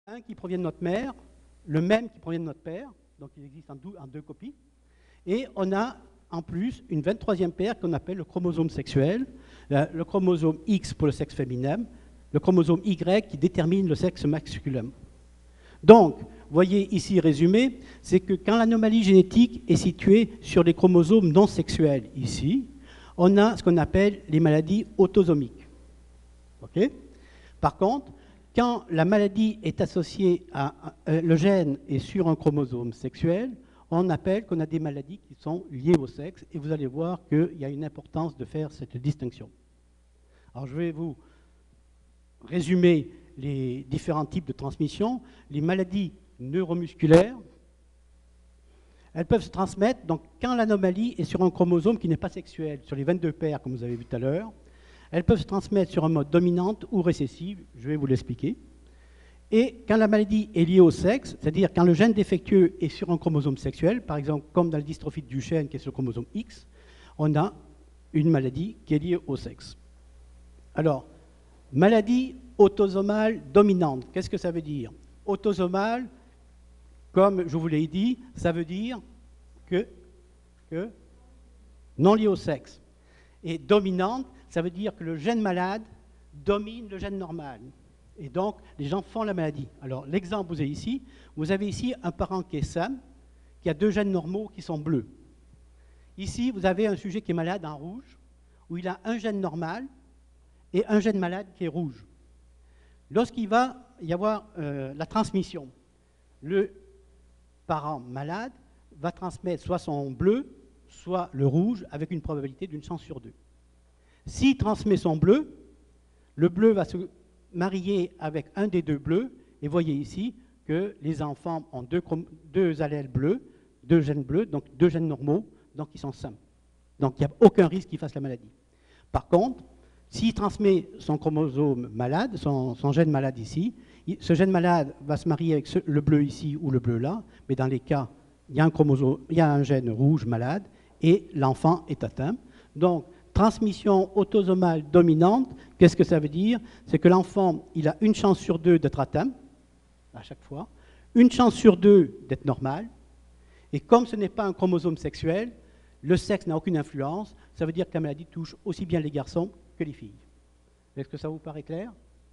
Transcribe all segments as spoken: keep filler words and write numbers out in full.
un qui provient de notre mère, le même qui provient de notre père, donc il existe en deux, en deux copies, et on a en plus une vingt-troisième paire qu'on appelle le chromosome sexuel, le chromosome X pour le sexe féminin, le chromosome Y qui détermine le sexe masculin. Donc, vous voyez ici résumé, c'est que quand l'anomalie génétique est située sur les chromosomes non sexuels, ici, on a ce qu'on appelle les maladies autosomiques. Okay ? Par contre, quand la maladie est associée à euh, le gène est sur un chromosome sexuel, on appelle qu'on a des maladies qui sont liées au sexe, et vous allez voir qu'il y a une importance de faire cette distinction. Alors je vais vous résumer les différents types de transmission. Les maladies neuromusculaires, elles peuvent se transmettre donc, quand l'anomalie est sur un chromosome qui n'est pas sexuel, sur les vingt-deux paires comme vous avez vu tout à l'heure. Elles peuvent se transmettre sur un mode dominante ou récessive, je vais vous l'expliquer. Et quand la maladie est liée au sexe, c'est-à-dire quand le gène défectueux est sur un chromosome sexuel, par exemple comme dans la dystrophie de Duchenne qui est sur le chromosome X, on a une maladie qui est liée au sexe. Alors, maladie autosomale dominante, qu'est-ce que ça veut dire? Autosomale, comme je vous l'ai dit, ça veut dire que, que non liée au sexe. Et dominante, ça veut dire que le gène malade domine le gène normal. Et donc, les gens font la maladie. Alors, l'exemple, vous avez ici, vous avez ici un parent qui est sain, qui a deux gènes normaux qui sont bleus. Ici, vous avez un sujet qui est malade en rouge, où il a un gène normal et un gène malade qui est rouge. Lorsqu'il va y avoir euh, la transmission, le parent malade va transmettre soit son bleu, soit le rouge, avec une probabilité d'une chance sur deux. S'il transmet son bleu, le bleu va se marier avec un des deux bleus, et voyez ici que les enfants ont deux, deux allèles bleus, deux gènes bleus, donc deux gènes normaux, donc ils sont sains. Donc il n'y a aucun risque qu'il fasse la maladie. Par contre, s'il transmet son chromosome malade, son, son gène malade ici, ce gène malade va se marier avec ce, le bleu ici ou le bleu là, mais dans les cas, il y a un chromosome, il y a un gène rouge malade, et l'enfant est atteint. Donc, transmission autosomale dominante, qu'est-ce que ça veut dire? C'est que l'enfant, il a une chance sur deux d'être atteint, à chaque fois, une chance sur deux d'être normal, et comme ce n'est pas un chromosome sexuel, le sexe n'a aucune influence, ça veut dire que la maladie touche aussi bien les garçons que les filles. Est-ce que ça vous paraît clair?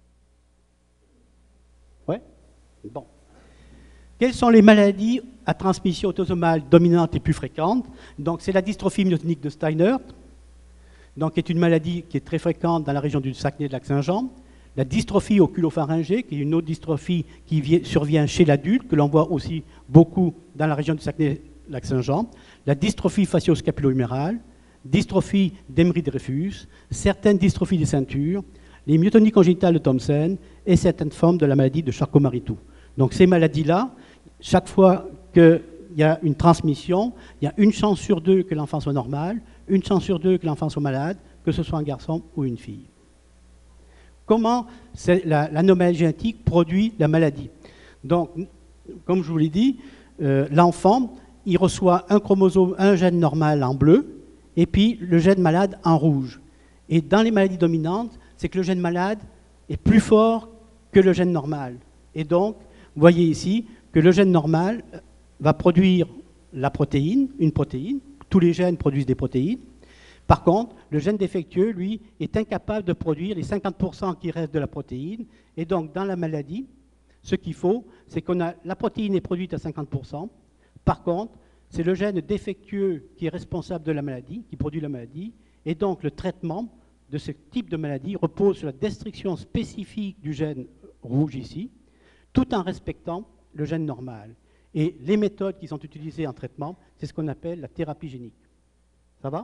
Ouais? Bon. Quelles sont les maladies à transmission autosomale dominante les plus fréquentes? Donc, c'est la dystrophie myotonique de Steinert, donc, qui est une maladie qui est très fréquente dans la région du Saguenay-Lac-Saint-Jean. La dystrophie oculopharyngée, qui est une autre dystrophie qui vient, survient chez l'adulte, que l'on voit aussi beaucoup dans la région du Saguenay-Lac-Saint-Jean. La dystrophie facio-scapulo-humérale, dystrophie d'Emery-Dreyfus, certaines dystrophies des ceintures, les myotonies congénitales de Thomsen et certaines formes de la maladie de Charcot-Marie-Tooth. Donc, ces maladies-là, chaque fois qu'il y a une transmission, il y a une chance sur deux que l'enfant soit normal, une chance sur deux que l'enfant soit malade, que ce soit un garçon ou une fille. Comment l'anomalie génétique produit la maladie? Donc, comme je vous l'ai dit, euh, l'enfant, il reçoit un chromosome, un gène normal en bleu, et puis le gène malade en rouge. Et dans les maladies dominantes, c'est que le gène malade est plus fort que le gène normal. Et donc, vous voyez ici que le gène normal va produire la protéine, une protéine. Tous les gènes produisent des protéines. Par contre, le gène défectueux, lui, est incapable de produire les cinquante pour cent qui restent de la protéine. Et donc, dans la maladie, ce qu'il faut, c'est qu'on a la protéine est produite à cinquante pour cent. Par contre, c'est le gène défectueux qui est responsable de la maladie, qui produit la maladie. Et donc, le traitement de ce type de maladie repose sur la destruction spécifique du gène rouge ici, tout en respectant le gène normal. Et les méthodes qui sont utilisées en traitement, c'est ce qu'on appelle la thérapie génique. Ça va?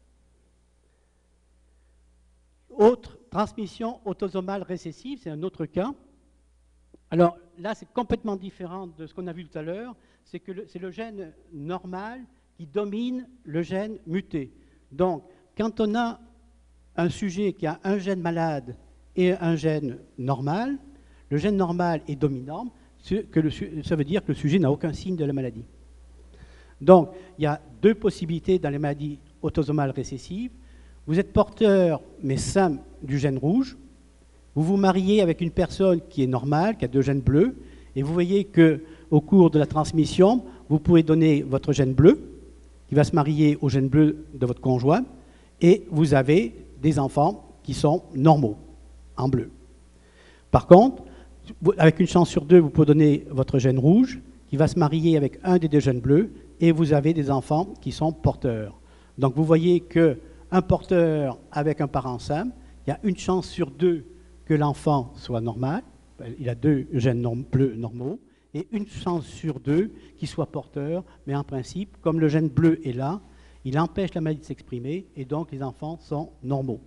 Autre transmission autosomale récessive, c'est un autre cas. Alors là, c'est complètement différent de ce qu'on a vu tout à l'heure. C'est que c'est le gène normal qui domine le gène muté. Donc, quand on a un sujet qui a un gène malade et un gène normal, le gène normal est dominant, que le, ça veut dire que le sujet n'a aucun signe de la maladie. Donc, il y a deux possibilités dans les maladies autosomales récessives. Vous êtes porteur, mais sain, du gène rouge. Vous vous mariez avec une personne qui est normale, qui a deux gènes bleus, et vous voyez qu'au cours de la transmission, vous pouvez donner votre gène bleu, qui va se marier au gène bleu de votre conjoint, et vous avez des enfants qui sont normaux, en bleu. Par contre, avec une chance sur deux, vous pouvez donner votre gène rouge, qui va se marier avec un des deux gènes bleus, et vous avez des enfants qui sont porteurs. Donc vous voyez qu'un porteur avec un parent sain, il y a une chance sur deux que l'enfant soit normal, il a deux gènes norm- bleus normaux, et une chance sur deux qu'il soit porteur, mais en principe, comme le gène bleu est là, il empêche la maladie de s'exprimer, et donc les enfants sont normaux.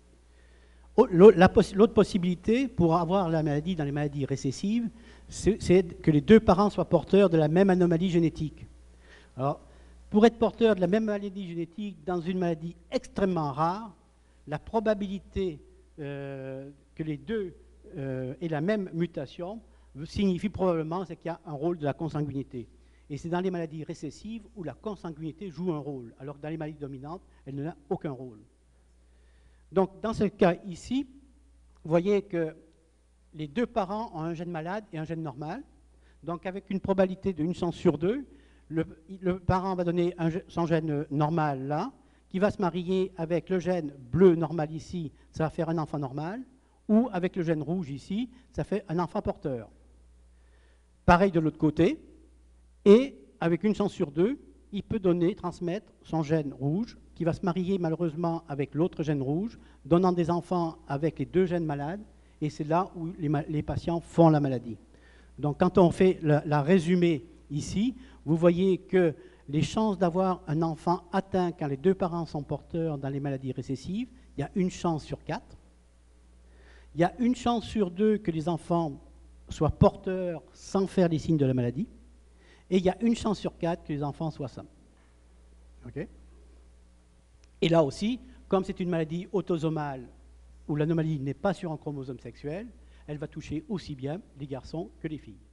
L'autre possibilité pour avoir la maladie dans les maladies récessives, c'est que les deux parents soient porteurs de la même anomalie génétique. Alors, pour être porteur de la même maladie génétique dans une maladie extrêmement rare, la probabilité euh, que les deux euh, aient la même mutation signifie probablement qu'il y a un rôle de la consanguinité. Et c'est dans les maladies récessives où la consanguinité joue un rôle, alors que dans les maladies dominantes, elle n'a aucun rôle. Donc, dans ce cas ici, vous voyez que les deux parents ont un gène malade et un gène normal. Donc, avec une probabilité d'une chance sur deux, le, le parent va donner un, son gène normal là, qui va se marier avec le gène bleu normal ici, ça va faire un enfant normal, ou avec le gène rouge ici, ça fait un enfant porteur. Pareil de l'autre côté, et avec une chance sur deux, il peut donner, transmettre son gène rouge, qui va se marier malheureusement avec l'autre gène rouge, donnant des enfants avec les deux gènes malades, et c'est là où les, les patients font la maladie. Donc quand on fait la, la résumé ici, vous voyez que les chances d'avoir un enfant atteint quand les deux parents sont porteurs dans les maladies récessives, il y a une chance sur quatre. Il y a une chance sur deux que les enfants soient porteurs sans faire les signes de la maladie. Et il y a une chance sur quatre que les enfants soient sains. Okay. Et là aussi, comme c'est une maladie autosomale où l'anomalie n'est pas sur un chromosome sexuel, elle va toucher aussi bien les garçons que les filles.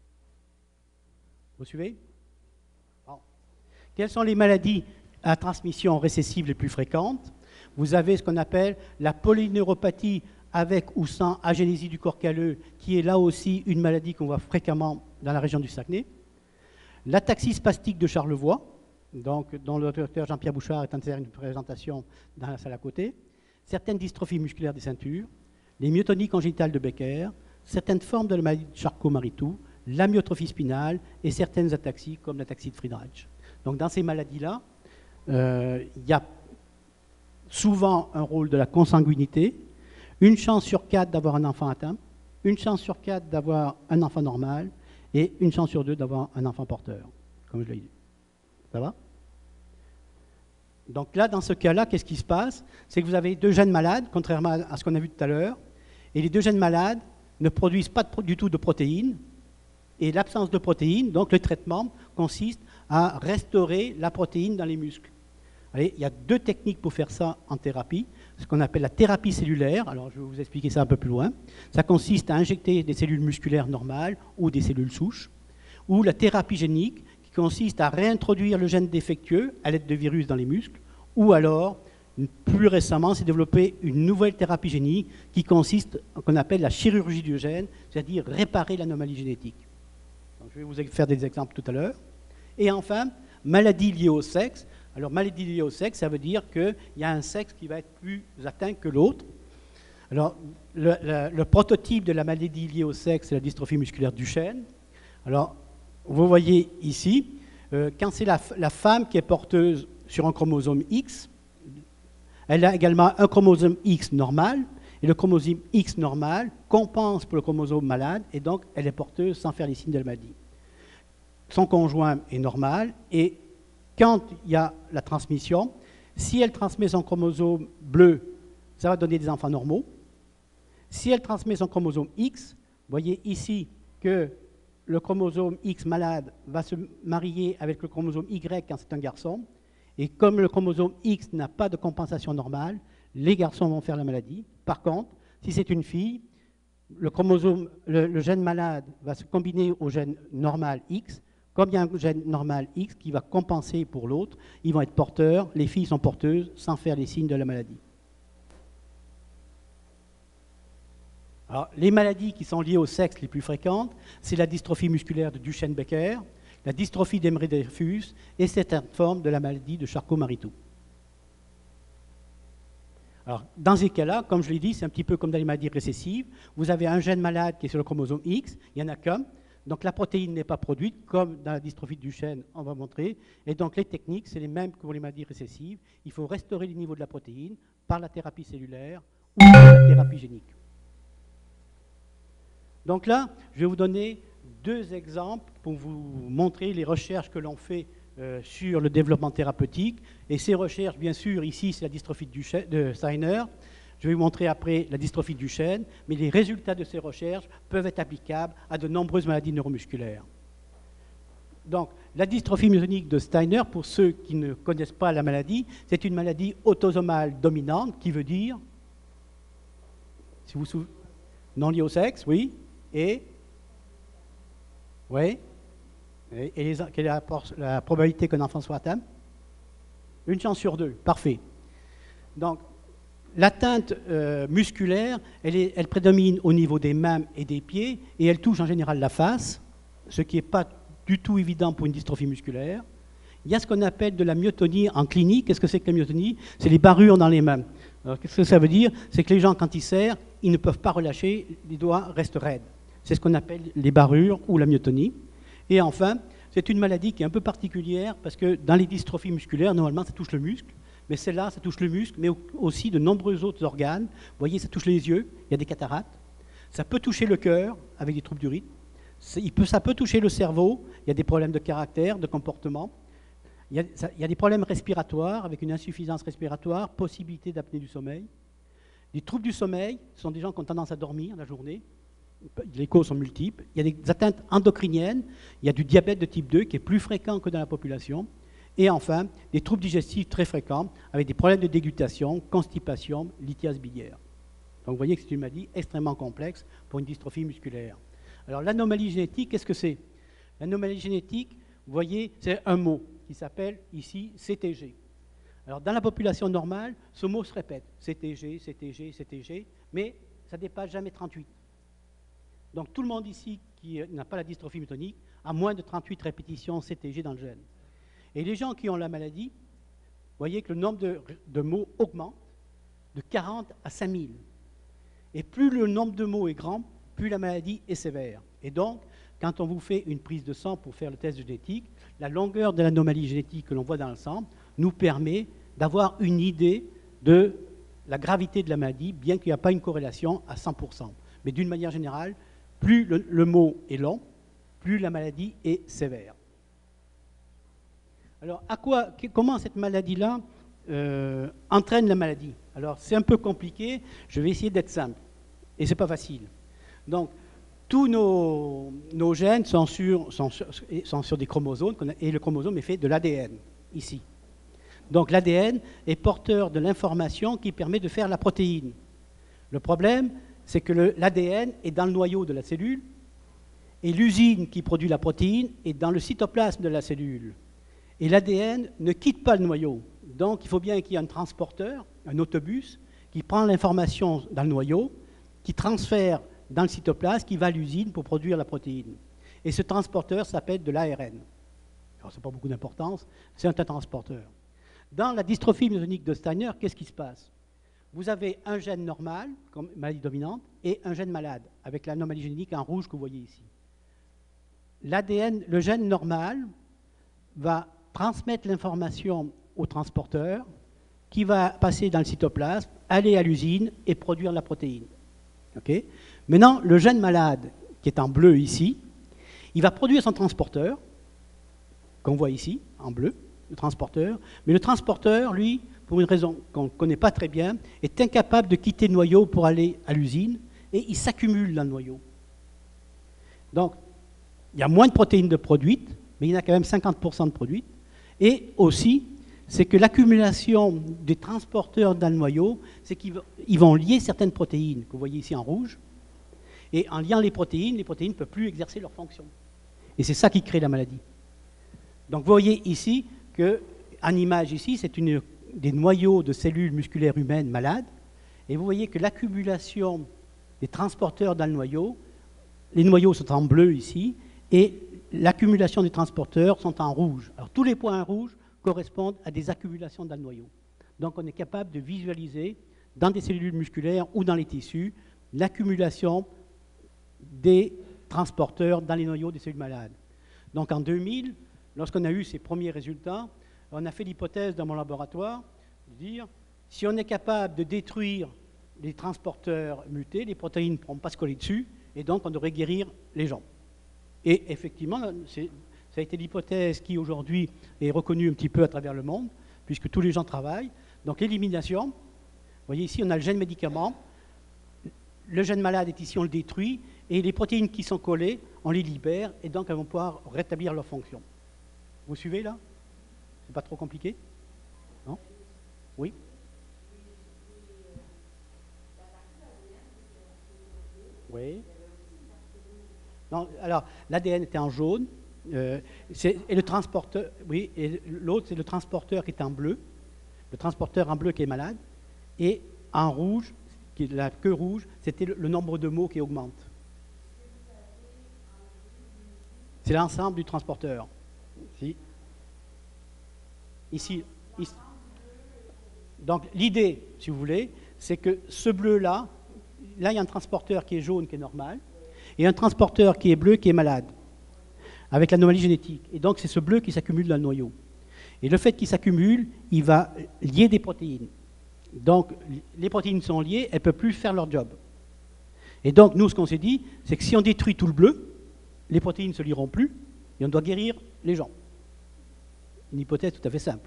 Vous suivez? Bon. Quelles sont les maladies à transmission récessive les plus fréquentes? Vous avez ce qu'on appelle la polyneuropathie avec ou sans agénésie du corps calleux, qui est là aussi une maladie qu'on voit fréquemment dans la région du Saguenay. L'ataxie spastique de Charlevoix, donc, dont le docteur Jean-Pierre Bouchard est en train de faire une présentation dans la salle à côté. Certaines dystrophies musculaires des ceintures, les myotonies congénitales de Becker, certaines formes de la maladie de Charcot-Marie-Tooth, la myotrophie spinale et certaines ataxies comme l'ataxie de Friedreich. Donc dans ces maladies-là, euh, il y a souvent un rôle de la consanguinité, une chance sur quatre d'avoir un enfant atteint, une chance sur quatre d'avoir un enfant normal et une chance sur deux d'avoir un enfant porteur, comme je l'ai dit. Ça va? Donc là, dans ce cas-là, qu'est-ce qui se passe? C'est que vous avez deux gènes malades, contrairement à ce qu'on a vu tout à l'heure, et les deux gènes malades ne produisent pas de, du tout de protéines, et l'absence de protéines, donc le traitement, consiste à restaurer la protéine dans les muscles. Allez, il y a deux techniques pour faire ça en thérapie, ce qu'on appelle la thérapie cellulaire. Alors, je vais vous expliquer ça un peu plus loin. Ça consiste à injecter des cellules musculaires normales ou des cellules souches, ou la thérapie génique, qui consiste à réintroduire le gène défectueux à l'aide de virus dans les muscles, ou alors, plus récemment, c'est développé une nouvelle thérapie génique qui consiste, qu'on appelle la chirurgie du gène, c'est-à-dire réparer l'anomalie génétique. Donc, je vais vous faire des exemples tout à l'heure. Et enfin, maladie liée au sexe. Alors, maladie liée au sexe, ça veut dire qu'il y a un sexe qui va être plus atteint que l'autre. Alors, le, le, le prototype de la maladie liée au sexe, c'est la dystrophie musculaire Duchenne. Alors, vous voyez ici, euh, quand c'est la, la femme qui est porteuse sur un chromosome X, elle a également un chromosome X normal, et le chromosome X normal compense pour le chromosome malade, et donc elle est porteuse sans faire les signes de la maladie. Son conjoint est normal, et quand il y a la transmission, si elle transmet son chromosome bleu, ça va donner des enfants normaux. Si elle transmet son chromosome X, vous voyez ici que le chromosome X malade va se marier avec le chromosome Y quand c'est un garçon. Et comme le chromosome X n'a pas de compensation normale, les garçons vont faire la maladie. Par contre, si c'est une fille, le, chromosome, le, le gène malade va se combiner au gène normal X. Comme il y a un gène normal X qui va compenser pour l'autre, ils vont être porteurs, les filles sont porteuses sans faire les signes de la maladie. Alors, les maladies qui sont liées au sexe les plus fréquentes, c'est la dystrophie musculaire de Duchenne-Becker, la dystrophie d'Emery-Deyfus et certaines formes de la maladie de Charcot-Marie-Tooth. Alors, dans ces cas-là, comme je l'ai dit, c'est un petit peu comme dans les maladies récessives. Vous avez un gène malade qui est sur le chromosome X, il n'y en a qu'un, donc la protéine n'est pas produite, comme dans la dystrophie de Duchenne, on va montrer. Et donc les techniques, c'est les mêmes que pour les maladies récessives. Il faut restaurer les niveaux de la protéine par la thérapie cellulaire ou par la thérapie génique. Donc là, je vais vous donner deux exemples pour vous montrer les recherches que l'on fait euh, sur le développement thérapeutique. Et ces recherches, bien sûr, ici, c'est la dystrophie de, Duchenne, de Steiner. Je vais vous montrer après la dystrophie de Duchenne, mais les résultats de ces recherches peuvent être applicables à de nombreuses maladies neuromusculaires. Donc, la dystrophie myotonique de Steiner, pour ceux qui ne connaissent pas la maladie, c'est une maladie autosomale dominante, qui veut dire, si vous vous souvenez, non liée au sexe, oui, et, oui, et, et les, quelle est la, la probabilité qu'un enfant soit atteint? Une chance sur deux, parfait. Donc, l'atteinte euh, musculaire, elle, est, elle prédomine au niveau des mains et des pieds, et elle touche en général la face, ce qui n'est pas du tout évident pour une dystrophie musculaire. Il y a ce qu'on appelle de la myotonie en clinique. Qu'est-ce que c'est que la myotonie? C'est les barrures dans les mains. Alors, qu'est-ce que ça veut dire? C'est que les gens, quand ils serrent, ils ne peuvent pas relâcher, les doigts restent raides. C'est ce qu'on appelle les barrures ou la myotonie. Et enfin, c'est une maladie qui est un peu particulière, parce que dans les dystrophies musculaires, normalement, ça touche le muscle. Mais celle-là, ça touche le muscle, mais aussi de nombreux autres organes. Vous voyez, ça touche les yeux, il y a des cataractes. Ça peut toucher le cœur, avec des troubles du rythme. Il peut, ça peut toucher le cerveau, il y a des problèmes de caractère, de comportement. Il y a, ça, il y a des problèmes respiratoires, avec une insuffisance respiratoire, possibilité d'apnée du sommeil. Les troubles du sommeil, ce sont des gens qui ont tendance à dormir la journée. Les causes sont multiples. Il y a des atteintes endocriniennes, il y a du diabète de type deux qui est plus fréquent que dans la population. Et enfin, des troubles digestifs très fréquents, avec des problèmes de déglutation, constipation, lithiase biliaire. Donc vous voyez que c'est une maladie extrêmement complexe pour une dystrophie musculaire. Alors l'anomalie génétique, qu'est-ce que c'est? L'anomalie génétique, vous voyez, c'est un mot qui s'appelle ici C T G. Alors dans la population normale, ce mot se répète, C T G, C T G, C T G, mais ça ne dépasse jamais trente-huit. Donc tout le monde ici qui n'a pas la dystrophie myotonique a moins de trente-huit répétitions C T G dans le gène. Et les gens qui ont la maladie, vous voyez que le nombre de, de mots augmente de quarante à cinq mille. Et plus le nombre de mots est grand, plus la maladie est sévère. Et donc, quand on vous fait une prise de sang pour faire le test génétique, la longueur de l'anomalie génétique que l'on voit dans le sang nous permet d'avoir une idée de la gravité de la maladie, bien qu'il n'y a pas une corrélation à cent pour cent. Mais d'une manière générale, plus le, le mot est long, plus la maladie est sévère. Alors, à quoi, comment cette maladie-là euh, entraîne la maladie? Alors, c'est un peu compliqué, je vais essayer d'être simple, et ce n'est pas facile. Donc, tous nos, nos gènes sont sur, sont, sur, sont sur des chromosomes, et le chromosome est fait de l'A D N, ici. Donc, l'A D N est porteur de l'information qui permet de faire la protéine. Le problème, c'est que l'A D N est dans le noyau de la cellule, et l'usine qui produit la protéine est dans le cytoplasme de la cellule. Et l'A D N ne quitte pas le noyau. Donc, il faut bien qu'il y ait un transporteur, un autobus, qui prend l'information dans le noyau, qui transfère dans le cytoplasme, qui va à l'usine pour produire la protéine. Et ce transporteur s'appelle de l'A R N. Alors, ça n'a pas beaucoup d'importance, c'est un transporteur. Dans la dystrophie myotonique de Steiner, qu'est-ce qui se passe? Vous avez un gène normal, comme maladie dominante, et un gène malade, avec l'anomalie génétique en rouge que vous voyez ici. L'A D N, le gène normal, va transmettre l'information au transporteur qui va passer dans le cytoplasme, aller à l'usine et produire la protéine. Okay? Maintenant, le gène malade, qui est en bleu ici, il va produire son transporteur, qu'on voit ici, en bleu, le transporteur, mais le transporteur, lui, pour une raison qu'on ne connaît pas très bien, est incapable de quitter le noyau pour aller à l'usine, et il s'accumule dans le noyau. Donc, il y a moins de protéines de produites, mais il y en a quand même cinquante pour cent de produites. Et aussi, c'est que l'accumulation des transporteurs dans le noyau, c'est qu'ils vont lier certaines protéines, que vous voyez ici en rouge, et en liant les protéines, les protéines ne peuvent plus exercer leur fonction. Et c'est ça qui crée la maladie. Donc vous voyez ici qu'en image ici, c'est une des noyaux de cellules musculaires humaines malades, et vous voyez que l'accumulation des transporteurs dans le noyau. Les noyaux sont en bleu ici, et l'accumulation des transporteurs sont en rouge. Alors tous les points rouges correspondent à des accumulations dans le noyau. Donc on est capable de visualiser dans des cellules musculaires ou dans les tissus l'accumulation des transporteurs dans les noyaux des cellules malades. Donc en deux mille, lorsqu'on a eu ces premiers résultats, on a fait l'hypothèse dans mon laboratoire de dire si on est capable de détruire les transporteurs mutés, les protéines ne pourront pas se coller dessus, et donc on devrait guérir les gens. Et effectivement, ça a été l'hypothèse qui aujourd'hui est reconnue un petit peu à travers le monde, puisque tous les gens travaillent. Donc l'élimination, vous voyez ici on a le gène médicament, le gène malade est ici, on le détruit, et les protéines qui sont collées, on les libère, et donc elles vont pouvoir rétablir leur fonction. Vous suivez là? C'est pas trop compliqué? Non? Oui? Oui. Non, alors, l'A D N était en jaune, euh, et le transporteur, oui, et l'autre, c'est le transporteur qui est en bleu, le transporteur en bleu qui est malade, et en rouge, qui est la queue rouge, c'était le, le nombre de mots qui augmente. C'est l'ensemble du transporteur. Si. Ici, ici. Donc, l'idée, si vous voulez, c'est que ce bleu-là, là, il y a un transporteur qui est jaune, qui est normal, et un transporteur qui est bleu, qui est malade, avec l'anomalie génétique. Et donc, c'est ce bleu qui s'accumule dans le noyau. Et le fait qu'il s'accumule, il va lier des protéines. Donc, les protéines sont liées, elles ne peuvent plus faire leur job. Et donc, nous, ce qu'on s'est dit, c'est que si on détruit tout le bleu, les protéines ne se lieront plus, et on doit guérir les gens. Une hypothèse tout à fait simple.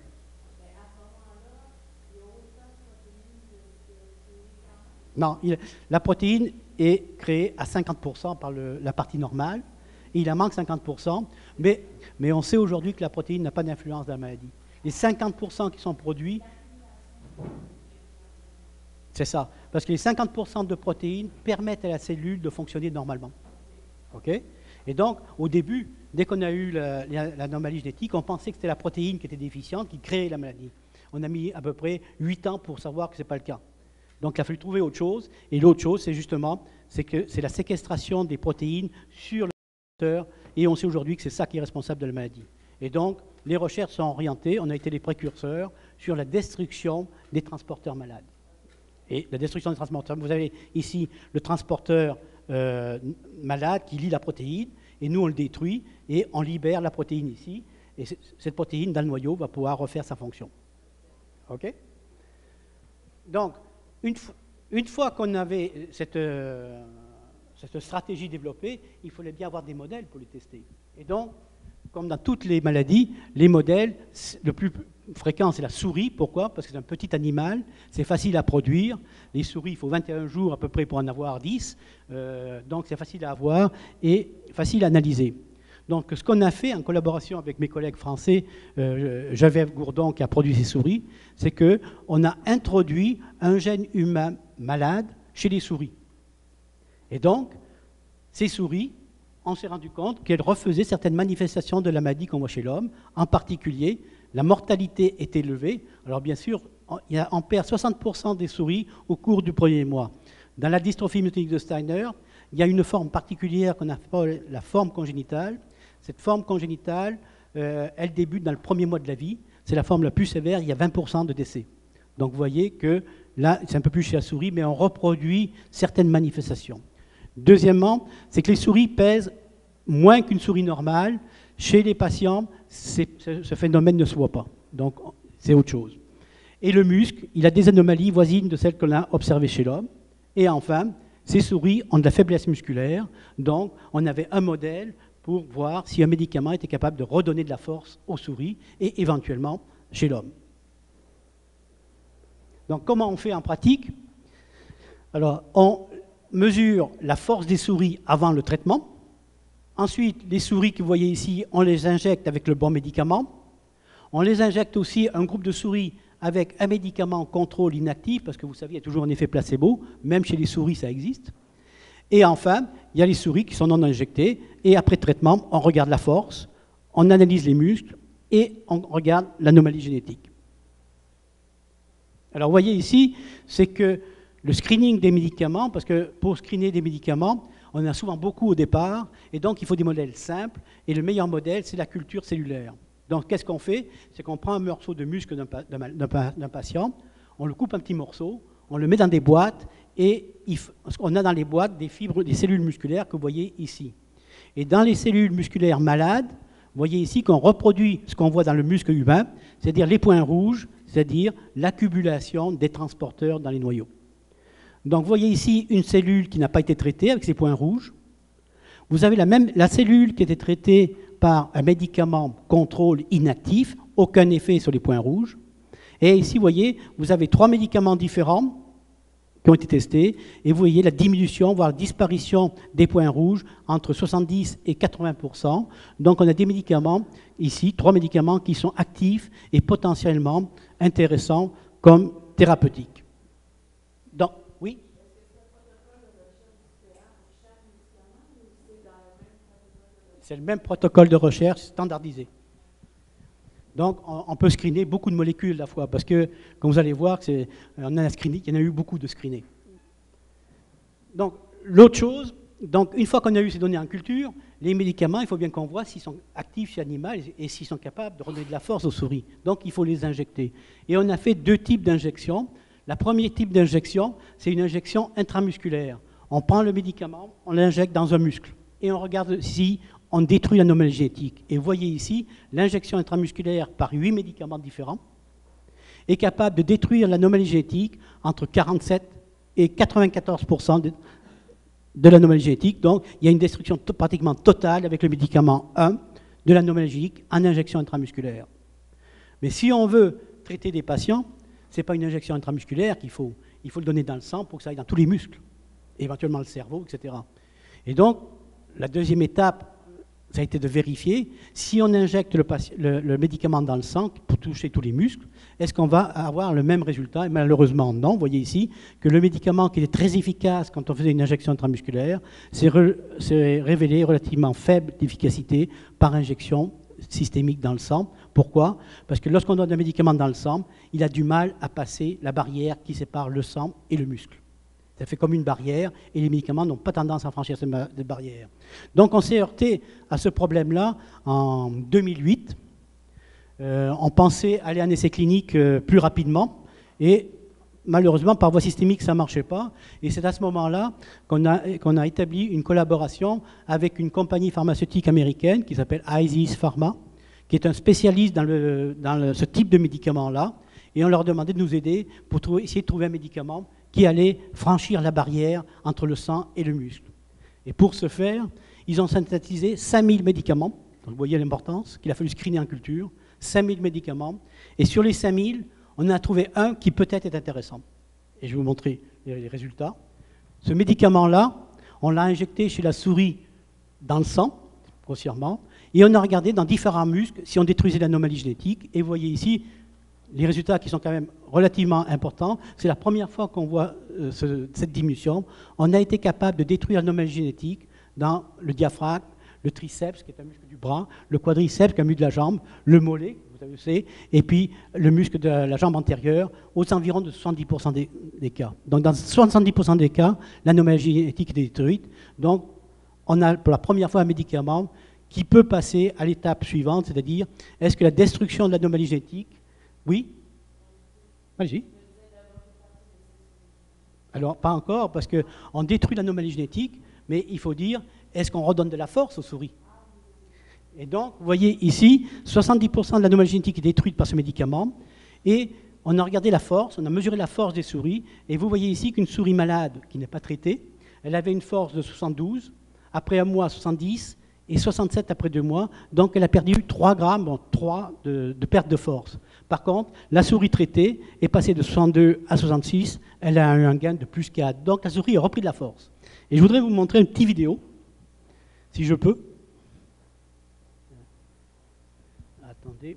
Non, il, la protéine est créée à cinquante pour cent par le, la partie normale, et il en manque cinquante pour cent, mais, mais on sait aujourd'hui que la protéine n'a pas d'influence dans la maladie. Les cinquante pour cent qui sont produits, c'est ça, parce que les cinquante pour cent de protéines permettent à la cellule de fonctionner normalement. OK? Et donc, au début, dès qu'on a eu l'anomalie génétique, on pensait que c'était la protéine qui était déficiente, qui créait la maladie. On a mis à peu près huit ans pour savoir que ce n'est pas le cas. Donc, il a fallu trouver autre chose. Et l'autre chose, c'est justement c'est que c'est la séquestration des protéines sur le transporteur. Et on sait aujourd'hui que c'est ça qui est responsable de la maladie. Et donc, les recherches sont orientées. On a été les précurseurs sur la destruction des transporteurs malades. Et la destruction des transporteurs, vous avez ici le transporteur euh, malade qui lie la protéine. Et nous, on le détruit et on libère la protéine ici. Et cette protéine, dans le noyau, va pouvoir refaire sa fonction. OK? Donc, Une, une fois qu'on avait cette, euh, cette stratégie développée, il fallait bien avoir des modèles pour les tester. Et donc, comme dans toutes les maladies, les modèles, le plus fréquent, c'est la souris. Pourquoi? Parce que c'est un petit animal, c'est facile à produire. Les souris, il faut vingt et un jours à peu près pour en avoir dix. Euh, donc, c'est facile à avoir et facile à analyser. Donc, ce qu'on a fait en collaboration avec mes collègues français, euh, Javier Gourdon qui a produit ces souris, c'est qu'on a introduit un gène humain malade chez les souris. Et donc, ces souris, on s'est rendu compte qu'elles refaisaient certaines manifestations de la maladie qu'on voit chez l'homme. En particulier, la mortalité est élevée. Alors, bien sûr, on, il y a, on perd soixante pour cent des souris au cours du premier mois. Dans la dystrophie myotonique de Steiner, il y a une forme particulière qu'on appelle la forme congénitale. Cette forme congénitale, euh, elle débute dans le premier mois de la vie. C'est la forme la plus sévère, il y a vingt pour cent de décès. Donc vous voyez que là, c'est un peu plus chez la souris, mais on reproduit certaines manifestations. Deuxièmement, c'est que les souris pèsent moins qu'une souris normale. Chez les patients, ce phénomène ne se voit pas. Donc c'est autre chose. Et le muscle, il a des anomalies voisines de celles qu'on a observées chez l'homme. Et enfin, ces souris ont de la faiblesse musculaire. Donc on avait un modèle pour voir si un médicament était capable de redonner de la force aux souris et éventuellement chez l'homme. Donc comment on fait en pratique? Alors, on mesure la force des souris avant le traitement. Ensuite, les souris que vous voyez ici, on les injecte avec le bon médicament. On les injecte aussi un groupe de souris avec un médicament contrôle inactif, parce que vous savez, il y a toujours un effet placebo, même chez les souris, ça existe. Et enfin, il y a les souris qui sont non injectées, et après traitement, on regarde la force, on analyse les muscles, et on regarde l'anomalie génétique. Alors, vous voyez ici, c'est que le screening des médicaments, parce que pour screener des médicaments, on en a souvent beaucoup au départ, et donc il faut des modèles simples, et le meilleur modèle, c'est la culture cellulaire. Donc qu'est-ce qu'on fait? C'est qu'on prend un morceau de muscle d'un, d'un, d'un patient, on le coupe un petit morceau, on le met dans des boîtes, et il, on a dans les boîtes des fibres, des cellules musculaires que vous voyez ici. Et dans les cellules musculaires malades, vous voyez ici qu'on reproduit ce qu'on voit dans le muscle humain, c'est-à-dire les points rouges, c'est-à-dire l'accumulation des transporteurs dans les noyaux. Donc vous voyez ici une cellule qui n'a pas été traitée avec ces points rouges. Vous avez la, même, la cellule qui a été traitée par un médicament contrôle inactif, aucun effet sur les points rouges. Et ici, vous voyez, vous avez trois médicaments différents qui ont été testés, et vous voyez la diminution, voire la disparition des points rouges entre soixante-dix et quatre-vingts pour cent. Donc on a des médicaments, ici, trois médicaments qui sont actifs et potentiellement intéressants comme thérapeutiques. Donc, oui? C'est le même protocole de recherche standardisé. Donc, on peut screener beaucoup de molécules à la fois, parce que, comme vous allez voir, c'est, on a screené, il y en a eu beaucoup de screenés. Donc, l'autre chose, donc, une fois qu'on a eu ces données en culture, les médicaments, il faut bien qu'on voit s'ils sont actifs chez l'animal et s'ils sont capables de redonner de la force aux souris. Donc, il faut les injecter. Et on a fait deux types d'injections. Le premier type d'injection, c'est une injection intramusculaire. On prend le médicament, on l'injecte dans un muscle, et on regarde si on détruit l'anomalie génétique. Et vous voyez ici, l'injection intramusculaire par huit médicaments différents est capable de détruire l'anomalie génétique entre quarante-sept et quatre-vingt-quatorze pour cent de, de l'anomalie génétique. Donc, il y a une destruction pratiquement totale avec le médicament un de l'anomalie génétique en injection intramusculaire. Mais si on veut traiter des patients, ce n'est pas une injection intramusculaire qu'il faut. Il faut le donner dans le sang pour que ça aille dans tous les muscles, éventuellement le cerveau, et cetera. Et donc, la deuxième étape, ça a été de vérifier si on injecte le, le, le médicament dans le sang pour toucher tous les muscles, est-ce qu'on va avoir le même résultat? Et malheureusement, non. Vous voyez ici que le médicament qui était très efficace quand on faisait une injection intramusculaire s'est re, révélé relativement faible d'efficacité par injection systémique dans le sang. Pourquoi? Parce que lorsqu'on donne un médicament dans le sang, il a du mal à passer la barrière qui sépare le sang et le muscle. Ça fait comme une barrière, et les médicaments n'ont pas tendance à franchir cette barrière. Donc on s'est heurté à ce problème-là en deux mille huit. Euh, on pensait aller en essai clinique euh, plus rapidement, et malheureusement, par voie systémique, ça ne marchait pas. Et c'est à ce moment-là qu'on a, qu'on a établi une collaboration avec une compagnie pharmaceutique américaine qui s'appelle Isis Pharma, qui est un spécialiste dans, le, dans le, ce type de médicament-là. Et on leur demandait de nous aider pour trouver, essayer de trouver un médicament qui allait franchir la barrière entre le sang et le muscle. Et pour ce faire, ils ont synthétisé cinq mille médicaments. Donc vous voyez l'importance qu'il a fallu screener en culture. cinq mille médicaments. Et sur les cinq mille, on a trouvé un qui peut-être est intéressant. Et je vais vous montrer les résultats. Ce médicament-là, on l'a injecté chez la souris dans le sang, grossièrement, et on a regardé dans différents muscles si on détruisait l'anomalie génétique. Et vous voyez ici les résultats qui sont quand même relativement importants. C'est la première fois qu'on voit euh, ce, cette diminution. On a été capable de détruire l'anomalie génétique dans le diaphragme, le triceps, qui est un muscle du bras, le quadriceps, qui est un muscle de la jambe, le mollet, vous savez, et puis le muscle de la jambe antérieure, aux environs de soixante-dix pour cent des, des cas. Donc dans soixante-dix pour cent des cas, l'anomalie génétique est détruite. Donc on a pour la première fois un médicament qui peut passer à l'étape suivante, c'est-à-dire, est-ce que la destruction de l'anomalie génétique... Oui? Allez-y. Alors, pas encore, parce qu'on détruit l'anomalie génétique, mais il faut dire, est-ce qu'on redonne de la force aux souris? Et donc, vous voyez ici, soixante-dix pour cent de l'anomalie génétique est détruite par ce médicament, et on a regardé la force, on a mesuré la force des souris, et vous voyez ici qu'une souris malade qui n'est pas traitée, elle avait une force de soixante-douze, après un mois soixante-dix, et soixante-sept après deux mois, donc elle a perdu trois grammes, bon, trois de, de perte de force. Par contre, la souris traitée est passée de soixante-deux à soixante-six, elle a eu un gain de plus quatre. Donc la souris a repris de la force. Et je voudrais vous montrer une petite vidéo, si je peux. Attendez.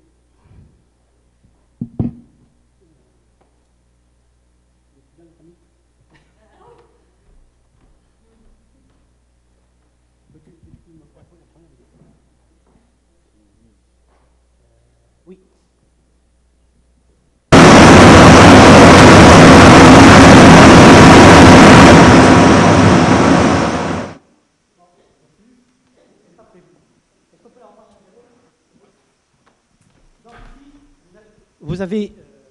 vous avez...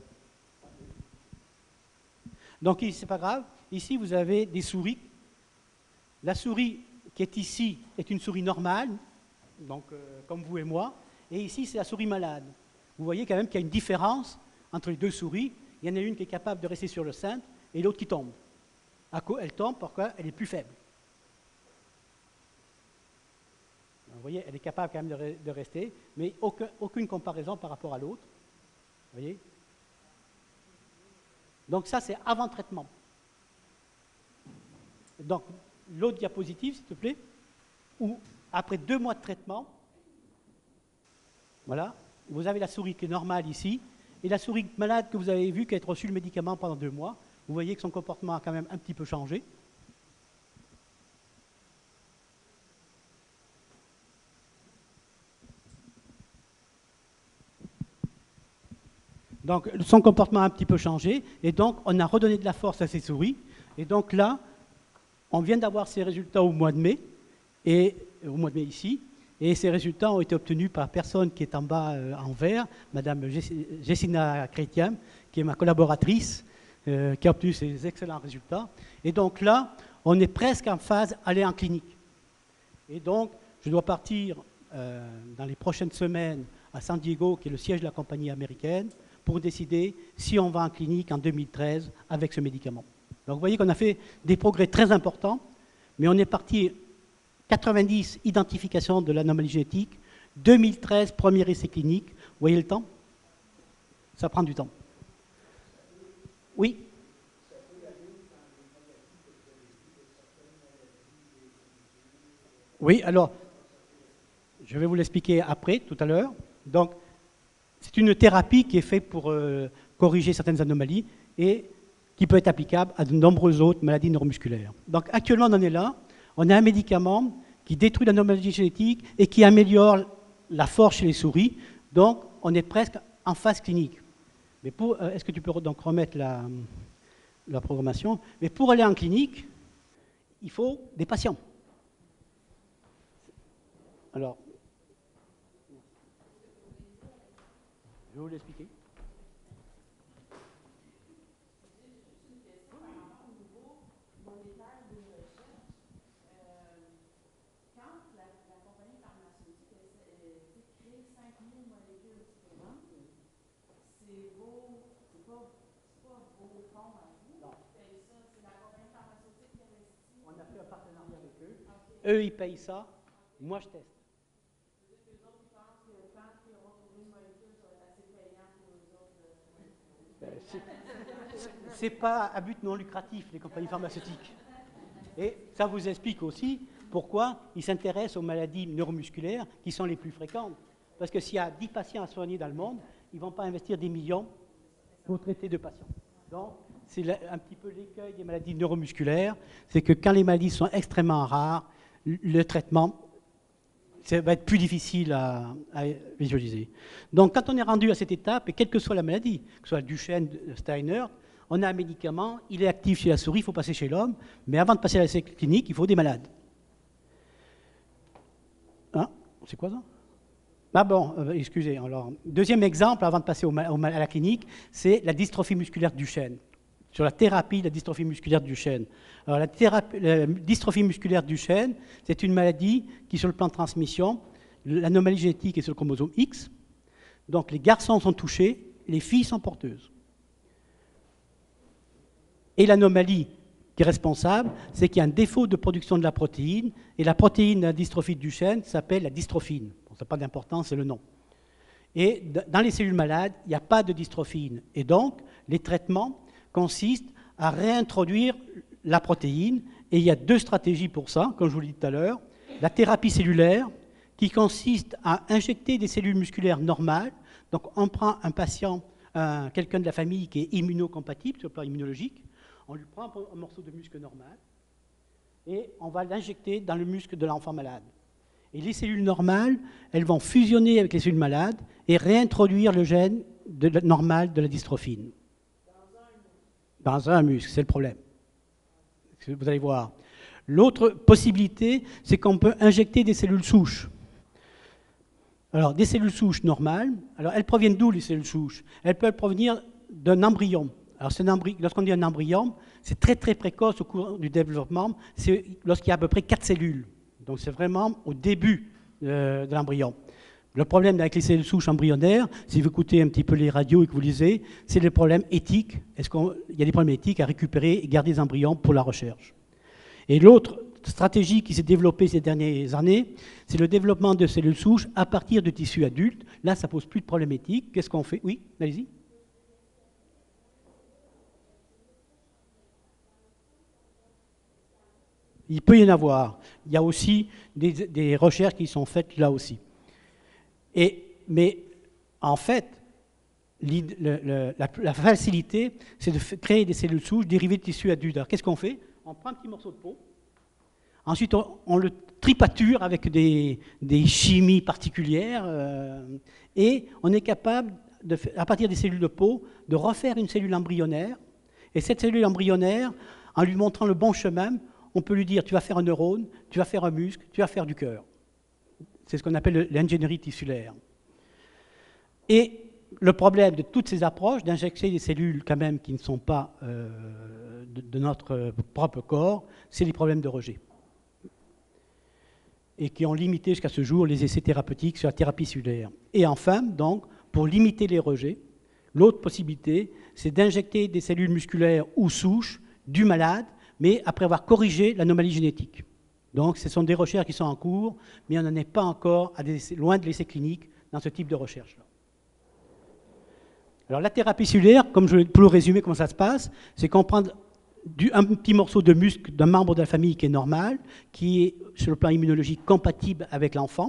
Donc, c'est pas grave. Ici, vous avez des souris. La souris qui est ici est une souris normale, donc euh, comme vous et moi. Et ici, c'est la souris malade. Vous voyez quand même qu'il y a une différence entre les deux souris. Il y en a une qui est capable de rester sur le centre et l'autre qui tombe. À quoi elle tombe? Pourquoi? Elle est plus faible. Vous voyez, elle est capable quand même de, re de rester, mais aucun, aucune comparaison par rapport à l'autre. Vous voyez? Donc ça, c'est avant traitement. Donc, l'autre diapositive, s'il te plaît, où après deux mois de traitement, voilà, vous avez la souris qui est normale ici, et la souris malade que vous avez vue qui a reçu le médicament pendant deux mois. Vous voyez que son comportement a quand même un petit peu changé. Donc, son comportement a un petit peu changé, et donc on a redonné de la force à ces souris. Et donc là, on vient d'avoir ces résultats au mois de mai, et au mois de mai ici, et ces résultats ont été obtenus par la personne qui est en bas euh, en vert, Madame Jessina Chrétien, qui est ma collaboratrice, euh, qui a obtenu ces excellents résultats. Et donc là, on est presque en phase aller en clinique. Et donc, je dois partir euh, dans les prochaines semaines à San Diego, qui est le siège de la compagnie américaine, pour décider si on va en clinique en deux mille treize avec ce médicament. Donc vous voyez qu'on a fait des progrès très importants, mais on est parti quatre-vingt-dix identifications de l'anomalie génétique, deux mille treize premier essai clinique. Vous voyez le temps? Ça prend du temps. Oui. Oui, alors, je vais vous l'expliquer après, tout à l'heure. Donc, c'est une thérapie qui est faite pour euh, corriger certaines anomalies et qui peut être applicable à de nombreuses autres maladies neuromusculaires. Donc actuellement, on en est là. On a un médicament qui détruit l'anomalie génétique et qui améliore la force chez les souris. Donc, on est presque en phase clinique. Mais pour, euh, est-ce que tu peux donc remettre la, la programmation? Mais pour aller en clinique, il faut des patients. Alors, je vais vous l'expliquer. On a fait un partenariat avec eux. Eux, ils payent ça. Moi, je teste. C'est pas à but non lucratif, les compagnies pharmaceutiques. Et ça vous explique aussi pourquoi ils s'intéressent aux maladies neuromusculaires qui sont les plus fréquentes. Parce que s'il y a dix patients à soigner dans le monde, ils ne vont pas investir des millions pour traiter deux patients. Donc, c'est un petit peu l'écueil des maladies neuromusculaires, c'est que quand les maladies sont extrêmement rares, le traitement ça va être plus difficile à, à visualiser. Donc, quand on est rendu à cette étape, et quelle que soit la maladie, que ce soit Duchenne, Steiner, on a un médicament, il est actif chez la souris, il faut passer chez l'homme, mais avant de passer à l'essai clinique, il faut des malades. Hein? C'est quoi ça? Ah bon, euh, excusez. Alors, deuxième exemple, avant de passer au, au, à la clinique, c'est la dystrophie musculaire de Duchenne. Sur la thérapie de la dystrophie musculaire de Duchenne. Alors, la, thérapie, la dystrophie musculaire de Duchenne, c'est une maladie qui, sur le plan de transmission, l'anomalie génétique est sur le chromosome X. Donc, les garçons sont touchés, les filles sont porteuses. Et l'anomalie qui est responsable, c'est qu'il y a un défaut de production de la protéine, et la protéine de la dystrophie de Duchenne s'appelle la dystrophine. Bon, ça n'a pas d'importance, c'est le nom. Et dans les cellules malades, il n'y a pas de dystrophine. Et donc, les traitements consistent à réintroduire la protéine, et il y a deux stratégies pour ça, comme je vous l'ai dit tout à l'heure. La thérapie cellulaire, qui consiste à injecter des cellules musculaires normales. Donc, on prend un patient, un, quelqu'un de la famille qui est immunocompatible sur le plan immunologique, on lui prend un morceau de muscle normal, et on va l'injecter dans le muscle de l'enfant malade. Et les cellules normales, elles vont fusionner avec les cellules malades et réintroduire le gène de, de, normal de la dystrophine. Dans un muscle, c'est le problème. Vous allez voir. L'autre possibilité, c'est qu'on peut injecter des cellules souches. Alors, des cellules souches normales, alors elles proviennent d'où les cellules souches? Elles peuvent provenir d'un embryon. Alors, lorsqu'on dit un embryon, c'est très très précoce au cours du développement, c'est lorsqu'il y a à peu près quatre cellules. Donc, c'est vraiment au début euh, de l'embryon. Le problème avec les cellules souches embryonnaires, si vous écoutez un petit peu les radios et que vous lisez, c'est les problèmes éthiques. Est-ce qu'il y a des problèmes éthiques à récupérer et garder des embryons pour la recherche? Et l'autre stratégie qui s'est développée ces dernières années, c'est le développement de cellules souches à partir de tissus adultes. Là, ça ne pose plus de problème éthique. Qu'est-ce qu'on fait? Oui, allez-y. Il peut y en avoir. Il y a aussi des, des recherches qui sont faites là aussi. Et, mais en fait, le, le, la, la facilité, c'est de créer des cellules souches dérivées de tissus adultes. Alors, qu'est-ce qu'on fait? On prend un petit morceau de peau, ensuite on, on le tripature avec des, des chimies particulières, euh, et on est capable, de, à partir des cellules de peau, de refaire une cellule embryonnaire. Et cette cellule embryonnaire, en lui montrant le bon chemin, on peut lui dire, tu vas faire un neurone, tu vas faire un muscle, tu vas faire du cœur. C'est ce qu'on appelle l'ingénierie tissulaire. Et le problème de toutes ces approches, d'injecter des cellules quand même qui ne sont pas euh, de, de notre propre corps, c'est les problèmes de rejet. Et qui ont limité jusqu'à ce jour les essais thérapeutiques sur la thérapie cellulaire. Et enfin, donc, pour limiter les rejets, l'autre possibilité, c'est d'injecter des cellules musculaires ou souches du malade, mais après avoir corrigé l'anomalie génétique. Donc, ce sont des recherches qui sont en cours, mais on n'en est pas encore à des, loin de l'essai clinique dans ce type de recherche-là. Alors, la thérapie cellulaire, comme je, pour le résumer, comment ça se passe, c'est qu'on prend du, un petit morceau de muscle d'un membre de la famille qui est normal, qui est, sur le plan immunologique, compatible avec l'enfant.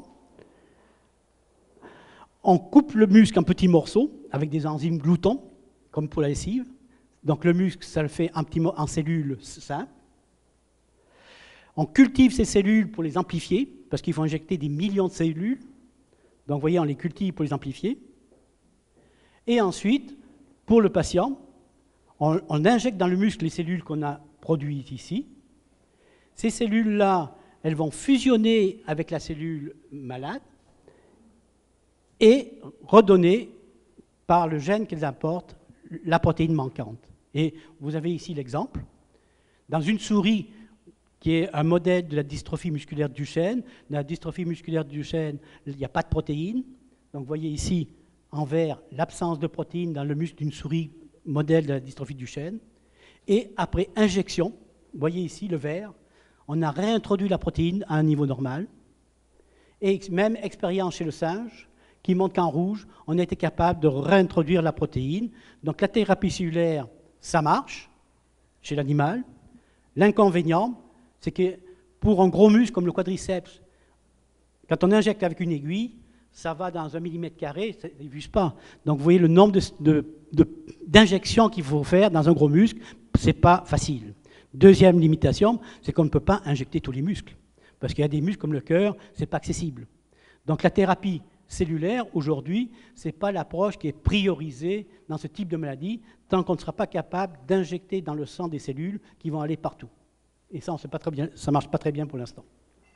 On coupe le muscle en petits morceaux, avec des enzymes gloutons, comme pour la lessive. Donc, le muscle, ça le fait en, petit, en cellules saines. On cultive ces cellules pour les amplifier, parce qu'il faut injecter des millions de cellules. Donc, vous voyez, on les cultive pour les amplifier. Et ensuite, pour le patient, on, on injecte dans le muscle les cellules qu'on a produites ici. Ces cellules-là, elles vont fusionner avec la cellule malade et redonner, par le gène qu'elles apportent, la protéine manquante. Et vous avez ici l'exemple. Dans une souris qui est un modèle de la dystrophie musculaire de Duchenne. Dans la dystrophie musculaire de Duchenne, il n'y a pas de protéines. Donc vous voyez ici, en vert, l'absence de protéines dans le muscle d'une souris modèle de la dystrophie de Duchenne. Et après injection, vous voyez ici le vert, on a réintroduit la protéine à un niveau normal. Et même expérience chez le singe, qui montre qu'en rouge, on a été capable de réintroduire la protéine. Donc la thérapie cellulaire, ça marche chez l'animal. L'inconvénient, c'est que pour un gros muscle comme le quadriceps, quand on injecte avec une aiguille, ça va dans un millimètre carré, ça ne vise pas. Donc vous voyez le nombre d'injections qu'il faut faire dans un gros muscle, ce n'est pas facile. Deuxième limitation, c'est qu'on ne peut pas injecter tous les muscles. Parce qu'il y a des muscles comme le cœur, ce n'est pas accessible. Donc la thérapie cellulaire, aujourd'hui, ce n'est pas l'approche qui est priorisée dans ce type de maladie, tant qu'on ne sera pas capable d'injecter dans le sang des cellules qui vont aller partout. Et ça, ça ne marche pas très bien pour l'instant.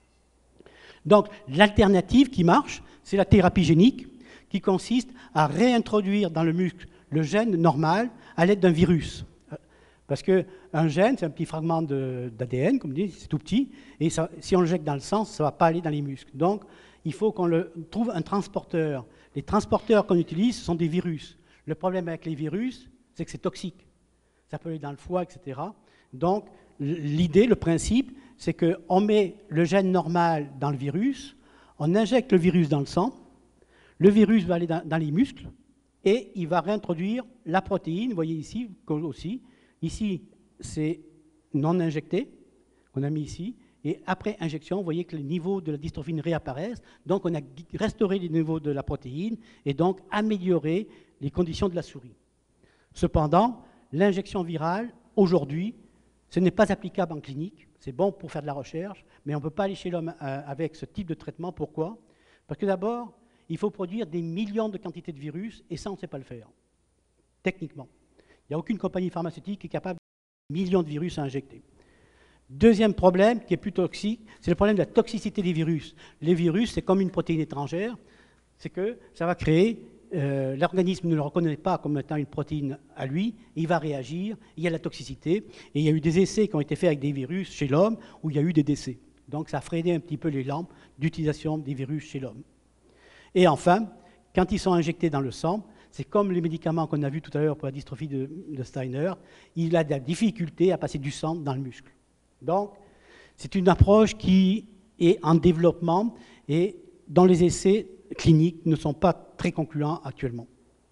Donc, l'alternative qui marche, c'est la thérapie génique, qui consiste à réintroduire dans le muscle le gène normal à l'aide d'un virus. Parce qu'un gène, c'est un petit fragment d'A D N, comme on dit, c'est tout petit, et ça, si on le jette dans le sang, ça ne va pas aller dans les muscles. Donc, il faut qu'on trouve un transporteur. Les transporteurs qu'on utilise, ce sont des virus. Le problème avec les virus, c'est que c'est toxique. Ça peut aller dans le foie, et cetera. Donc, l'idée, le principe, c'est qu'on met le gène normal dans le virus, on injecte le virus dans le sang, le virus va aller dans, dans les muscles, et il va réintroduire la protéine, vous voyez ici aussi. Ici, c'est non injecté, qu'on a mis ici, et après injection, vous voyez que les niveaux de la dystrophine réapparaissent, donc on a restauré les niveaux de la protéine, et donc amélioré les conditions de la souris. Cependant, l'injection virale, aujourd'hui, ce n'est pas applicable en clinique, c'est bon pour faire de la recherche, mais on ne peut pas aller chez l'homme euh, avec ce type de traitement. Pourquoi? Parce que d'abord, il faut produire des millions de quantités de virus, et ça, on ne sait pas le faire, techniquement. Il n'y a aucune compagnie pharmaceutique qui est capable de millions de virus à injecter. Deuxième problème, qui est plus toxique, c'est le problème de la toxicité des virus. Les virus, c'est comme une protéine étrangère. c'est que ça va créer, euh, l'organisme ne le reconnaît pas comme étant une protéine à lui, et il va réagir, il y a la toxicité, et il y a eu des essais qui ont été faits avec des virus chez l'homme où il y a eu des décès. Donc ça a freiné un petit peu les lampes d'utilisation des virus chez l'homme. Et enfin, quand ils sont injectés dans le sang, c'est comme les médicaments qu'on a vus tout à l'heure pour la dystrophie de, de Steiner, il a de la difficulté à passer du sang dans le muscle. Donc, c'est une approche qui est en développement et dont les essais cliniques ne sont pas très concluants actuellement.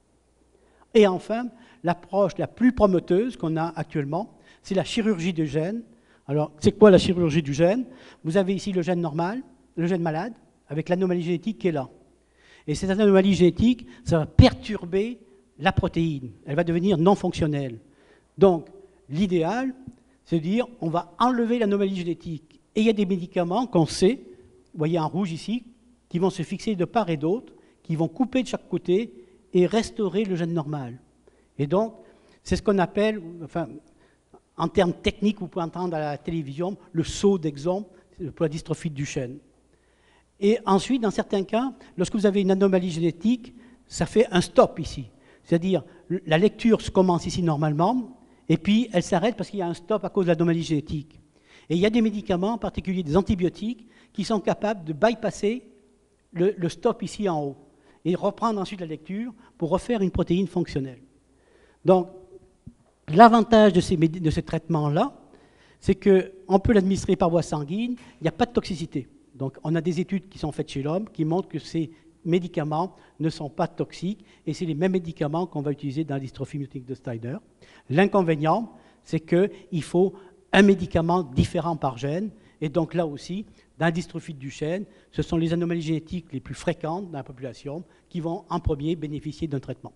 Et enfin, l'approche la plus prometteuse qu'on a actuellement, c'est la chirurgie de gènes. Alors, c'est quoi la chirurgie du gène? Vous avez ici le gène normal, le gène malade, avec l'anomalie génétique qui est là. Et cette anomalie génétique, ça va perturber la protéine. Elle va devenir non fonctionnelle. Donc, l'idéal, c'est de dire, on va enlever l'anomalie génétique. Et il y a des médicaments qu'on sait, vous voyez en rouge ici, qui vont se fixer de part et d'autre, qui vont couper de chaque côté et restaurer le gène normal. Et donc, c'est ce qu'on appelle, enfin, en termes techniques, vous pouvez entendre à la télévision, le saut d'exon pour la dystrophie de Duchenne. Et ensuite, dans certains cas, lorsque vous avez une anomalie génétique, ça fait un stop ici. C'est-à-dire, la lecture se commence ici normalement, et puis elle s'arrête parce qu'il y a un stop à cause de l'anomalie génétique. Et il y a des médicaments, en particulier des antibiotiques, qui sont capables de bypasser le, le stop ici en haut, et reprendre ensuite la lecture pour refaire une protéine fonctionnelle. Donc, l'avantage de ces, de ces traitements-là, c'est qu'on peut l'administrer par voie sanguine, il n'y a pas de toxicité. Donc, on a des études qui sont faites chez l'homme qui montrent que ces médicaments ne sont pas toxiques et c'est les mêmes médicaments qu'on va utiliser dans la dystrophie musculière de Steiner. L'inconvénient, c'est qu'il faut un médicament différent par gène et donc là aussi, dans la dystrophie de Duchenne, ce sont les anomalies génétiques les plus fréquentes dans la population qui vont en premier bénéficier d'un traitement.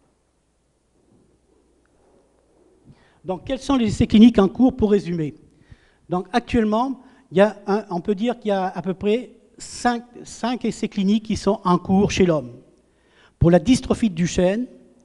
Donc, quels sont les essais cliniques en cours pour résumer? Donc, actuellement, il y a un, on peut dire qu'il y a à peu près cinq, cinq essais cliniques qui sont en cours chez l'homme. Pour la dystrophie de Duchenne,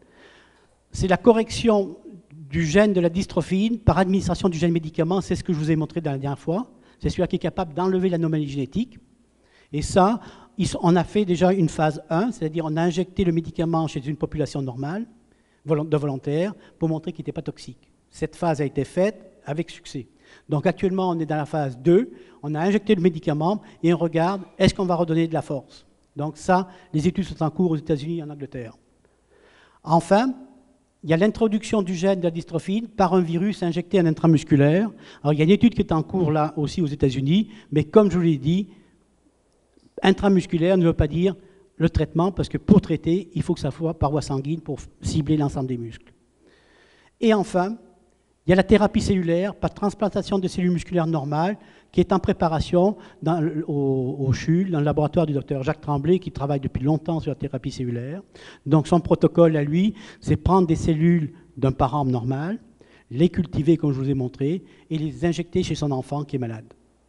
c'est la correction du gène de la dystrophine par administration du gène médicament, c'est ce que je vous ai montré la dernière fois. C'est celui qui est capable d'enlever l'anomalie génétique. Et ça, on a fait déjà une phase un, c'est-à-dire on a injecté le médicament chez une population normale, de volontaires, pour montrer qu'il n'était pas toxique. Cette phase a été faite avec succès. Donc actuellement, on est dans la phase deux, on a injecté le médicament et on regarde, est-ce qu'on va redonner de la force? Donc ça, les études sont en cours aux États-Unis et en Angleterre. Enfin, il y a l'introduction du gène de la dystrophine par un virus injecté en intramusculaire. Alors il y a une étude qui est en cours là aussi aux États-Unis, mais comme je vous l'ai dit, intramusculaire ne veut pas dire le traitement, parce que pour traiter, il faut que ça soit par voie sanguine pour cibler l'ensemble des muscles. Et enfin, il y a la thérapie cellulaire par transplantation de cellules musculaires normales qui est en préparation dans, au, au C H U L, dans le laboratoire du docteur Jacques Tremblay, qui travaille depuis longtemps sur la thérapie cellulaire. Donc son protocole à lui, c'est prendre des cellules d'un parent normal, les cultiver comme je vous ai montré, et les injecter chez son enfant qui est malade.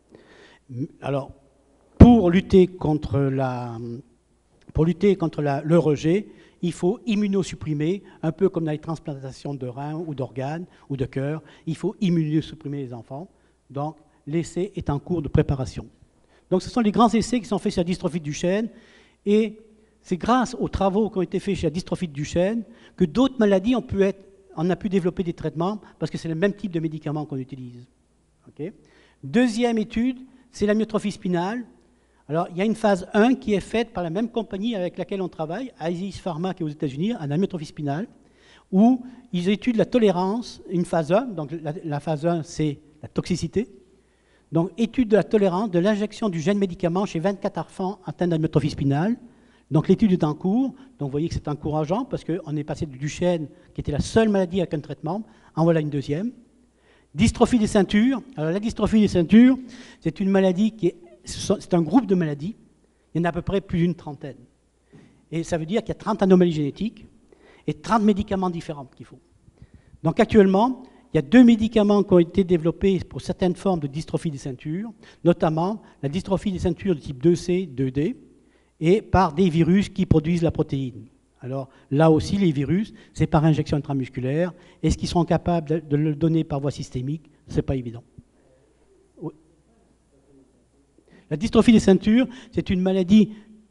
Alors, pour lutter contre, la, pour lutter contre la, le rejet, il faut immunosupprimer, un peu comme dans les transplantations de reins ou d'organes ou de cœur, il faut immunosupprimer les enfants. Donc, l'essai est en cours de préparation. Donc, ce sont les grands essais qui sont faits sur la dystrophie de Duchenne, et c'est grâce aux travaux qui ont été faits sur la dystrophie de Duchenne que d'autres maladies ont pu être, on a pu développer des traitements, parce que c'est le même type de médicaments qu'on utilise. Okay. Deuxième étude, c'est la myotrophie spinale. Alors, il y a une phase un qui est faite par la même compagnie avec laquelle on travaille, Isis Pharma, qui est aux États-Unis, en amyotrophie spinale, où ils étudient la tolérance, une phase un, donc la, la phase un, c'est la toxicité. Donc, étude de la tolérance de l'injection du gène médicament chez vingt-quatre enfants atteints d'amyotrophie spinale. Donc, l'étude est en cours. Donc, vous voyez que c'est encourageant parce qu'on est passé du Duchenne, qui était la seule maladie avec un traitement, en voilà une deuxième. Dystrophie des ceintures. Alors, la dystrophie des ceintures, c'est une maladie qui est c'est un groupe de maladies, il y en a à peu près plus d'une trentaine. Et ça veut dire qu'il y a trente anomalies génétiques et trente médicaments différents qu'il faut. Donc actuellement, il y a deux médicaments qui ont été développés pour certaines formes de dystrophie des ceintures, notamment la dystrophie des ceintures de type deux C, deux D, et par des virus qui produisent la protéine. Alors là aussi, les virus, c'est par injection intramusculaire. Est-ce qu'ils seront capables de le donner par voie systémique? Ce n'est pas évident. La dystrophie des ceintures, c'est une maladie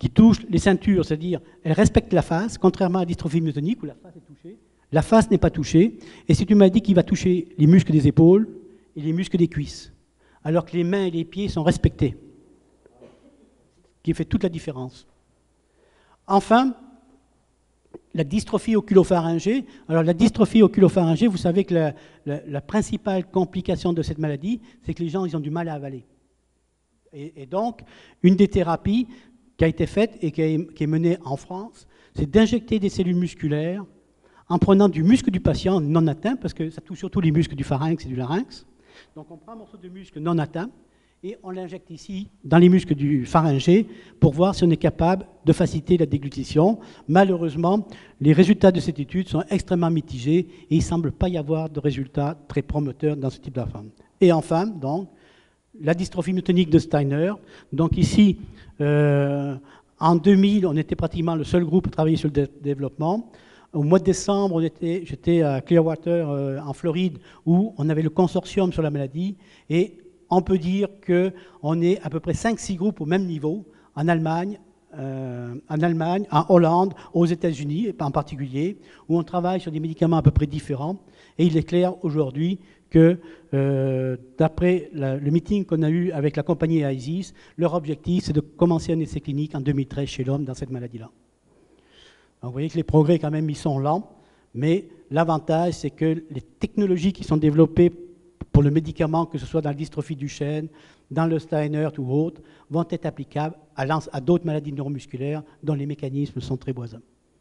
qui touche les ceintures, c'est-à-dire elle respecte la face, contrairement à la dystrophie myotonique où la face est touchée. La face n'est pas touchée, et c'est une maladie qui va toucher les muscles des épaules et les muscles des cuisses, alors que les mains et les pieds sont respectés, ce qui fait toute la différence. Enfin, la dystrophie oculopharyngée. Alors la dystrophie oculopharyngée, vous savez que la, la, la principale complication de cette maladie, c'est que les gens ils ont du mal à avaler. Et, et donc, une des thérapies qui a été faite et qui est, qui est menée en France, c'est d'injecter des cellules musculaires en prenant du muscle du patient non atteint, parce que ça touche surtout les muscles du pharynx et du larynx. Donc on prend un morceau de muscle non atteint et on l'injecte ici dans les muscles du pharyngé pour voir si on est capable de faciliter la déglutition. Malheureusement, les résultats de cette étude sont extrêmement mitigés et il ne semble pas y avoir de résultats très promoteurs dans ce type d'enfant. Et enfin, donc, la dystrophie myotonique de Steiner. Donc ici, euh, en deux mille, on était pratiquement le seul groupe à travailler sur le dé développement. Au mois de décembre, j'étais à Clearwater, euh, en Floride, où on avait le consortium sur la maladie, et on peut dire qu'on est à peu près cinq six groupes au même niveau, en Allemagne, euh, en Allemagne, en Hollande, aux États-Unis en particulier, où on travaille sur des médicaments à peu près différents. Et il est clair aujourd'hui que, euh, d'après le meeting qu'on a eu avec la compagnie ISIS, leur objectif, c'est de commencer un essai clinique en deux mille treize chez l'homme dans cette maladie-là. Donc, vous voyez que les progrès, quand même, ils sont lents, mais l'avantage, c'est que les technologies qui sont développées pour le médicament, que ce soit dans la dystrophie du chêne, dans le Steiner ou autre, vont être applicables à, à d'autres maladies neuromusculaires dont les mécanismes sont très voisins.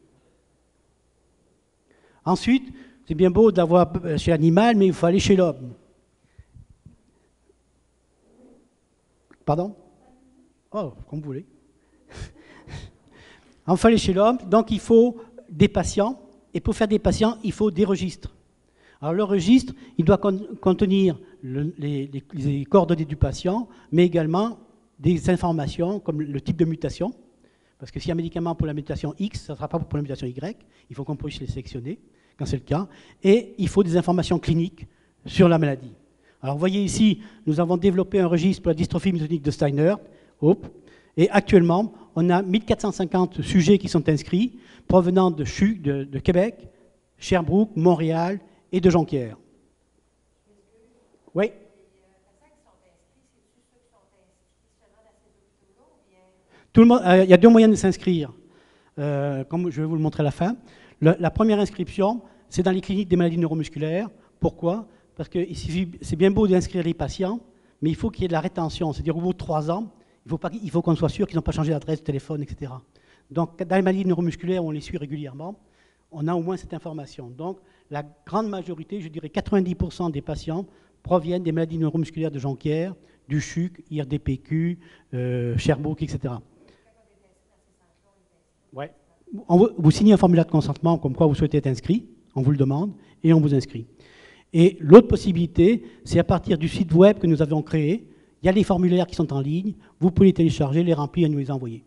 Ensuite, c'est bien beau d'avoir chez l'animal, mais il faut aller chez l'homme. Pardon? Oh, comme vous voulez. On faut aller chez l'homme, donc il faut des patients, et pour faire des patients, il faut des registres. Alors le registre, il doit contenir le, les, les, les coordonnées du patient, mais également des informations comme le type de mutation, parce que s'il y a un médicament pour la mutation X, ça ne sera pas pour la mutation Y, il faut qu'on puisse les sélectionner, quand c'est le cas, et il faut des informations cliniques sur la maladie. Alors vous voyez ici, nous avons développé un registre pour la dystrophie myotonique de Steiner, hop, et actuellement, on a mille quatre cent cinquante sujets qui sont inscrits, provenant de, de, de Québec, Sherbrooke, Montréal et de Jonquière. Oui. Tout le monde, euh, il y a deux moyens de s'inscrire, euh, comme je vais vous le montrer à la fin. Le, la première inscription, c'est dans les cliniques des maladies neuromusculaires. Pourquoi? Parce que c'est bien beau d'inscrire les patients, mais il faut qu'il y ait de la rétention, c'est-à-dire au bout de trois ans, il faut, faut qu'on soit sûr qu'ils n'ont pas changé d'adresse de téléphone, et cetera. Donc, dans les maladies neuromusculaires, on les suit régulièrement, on a au moins cette information. Donc, la grande majorité, je dirais quatre-vingt-dix pour cent des patients proviennent des maladies neuromusculaires de Jonquière, du C H U C, I R D P Q, euh, Sherbrooke, et cetera. Ouais. On vous, vous signez un formulaire de consentement comme quoi vous souhaitez être inscrit, on vous le demande, et on vous inscrit. Et l'autre possibilité, c'est à partir du site web que nous avons créé, il y a les formulaires qui sont en ligne, vous pouvez les télécharger, les remplir et nous les envoyer.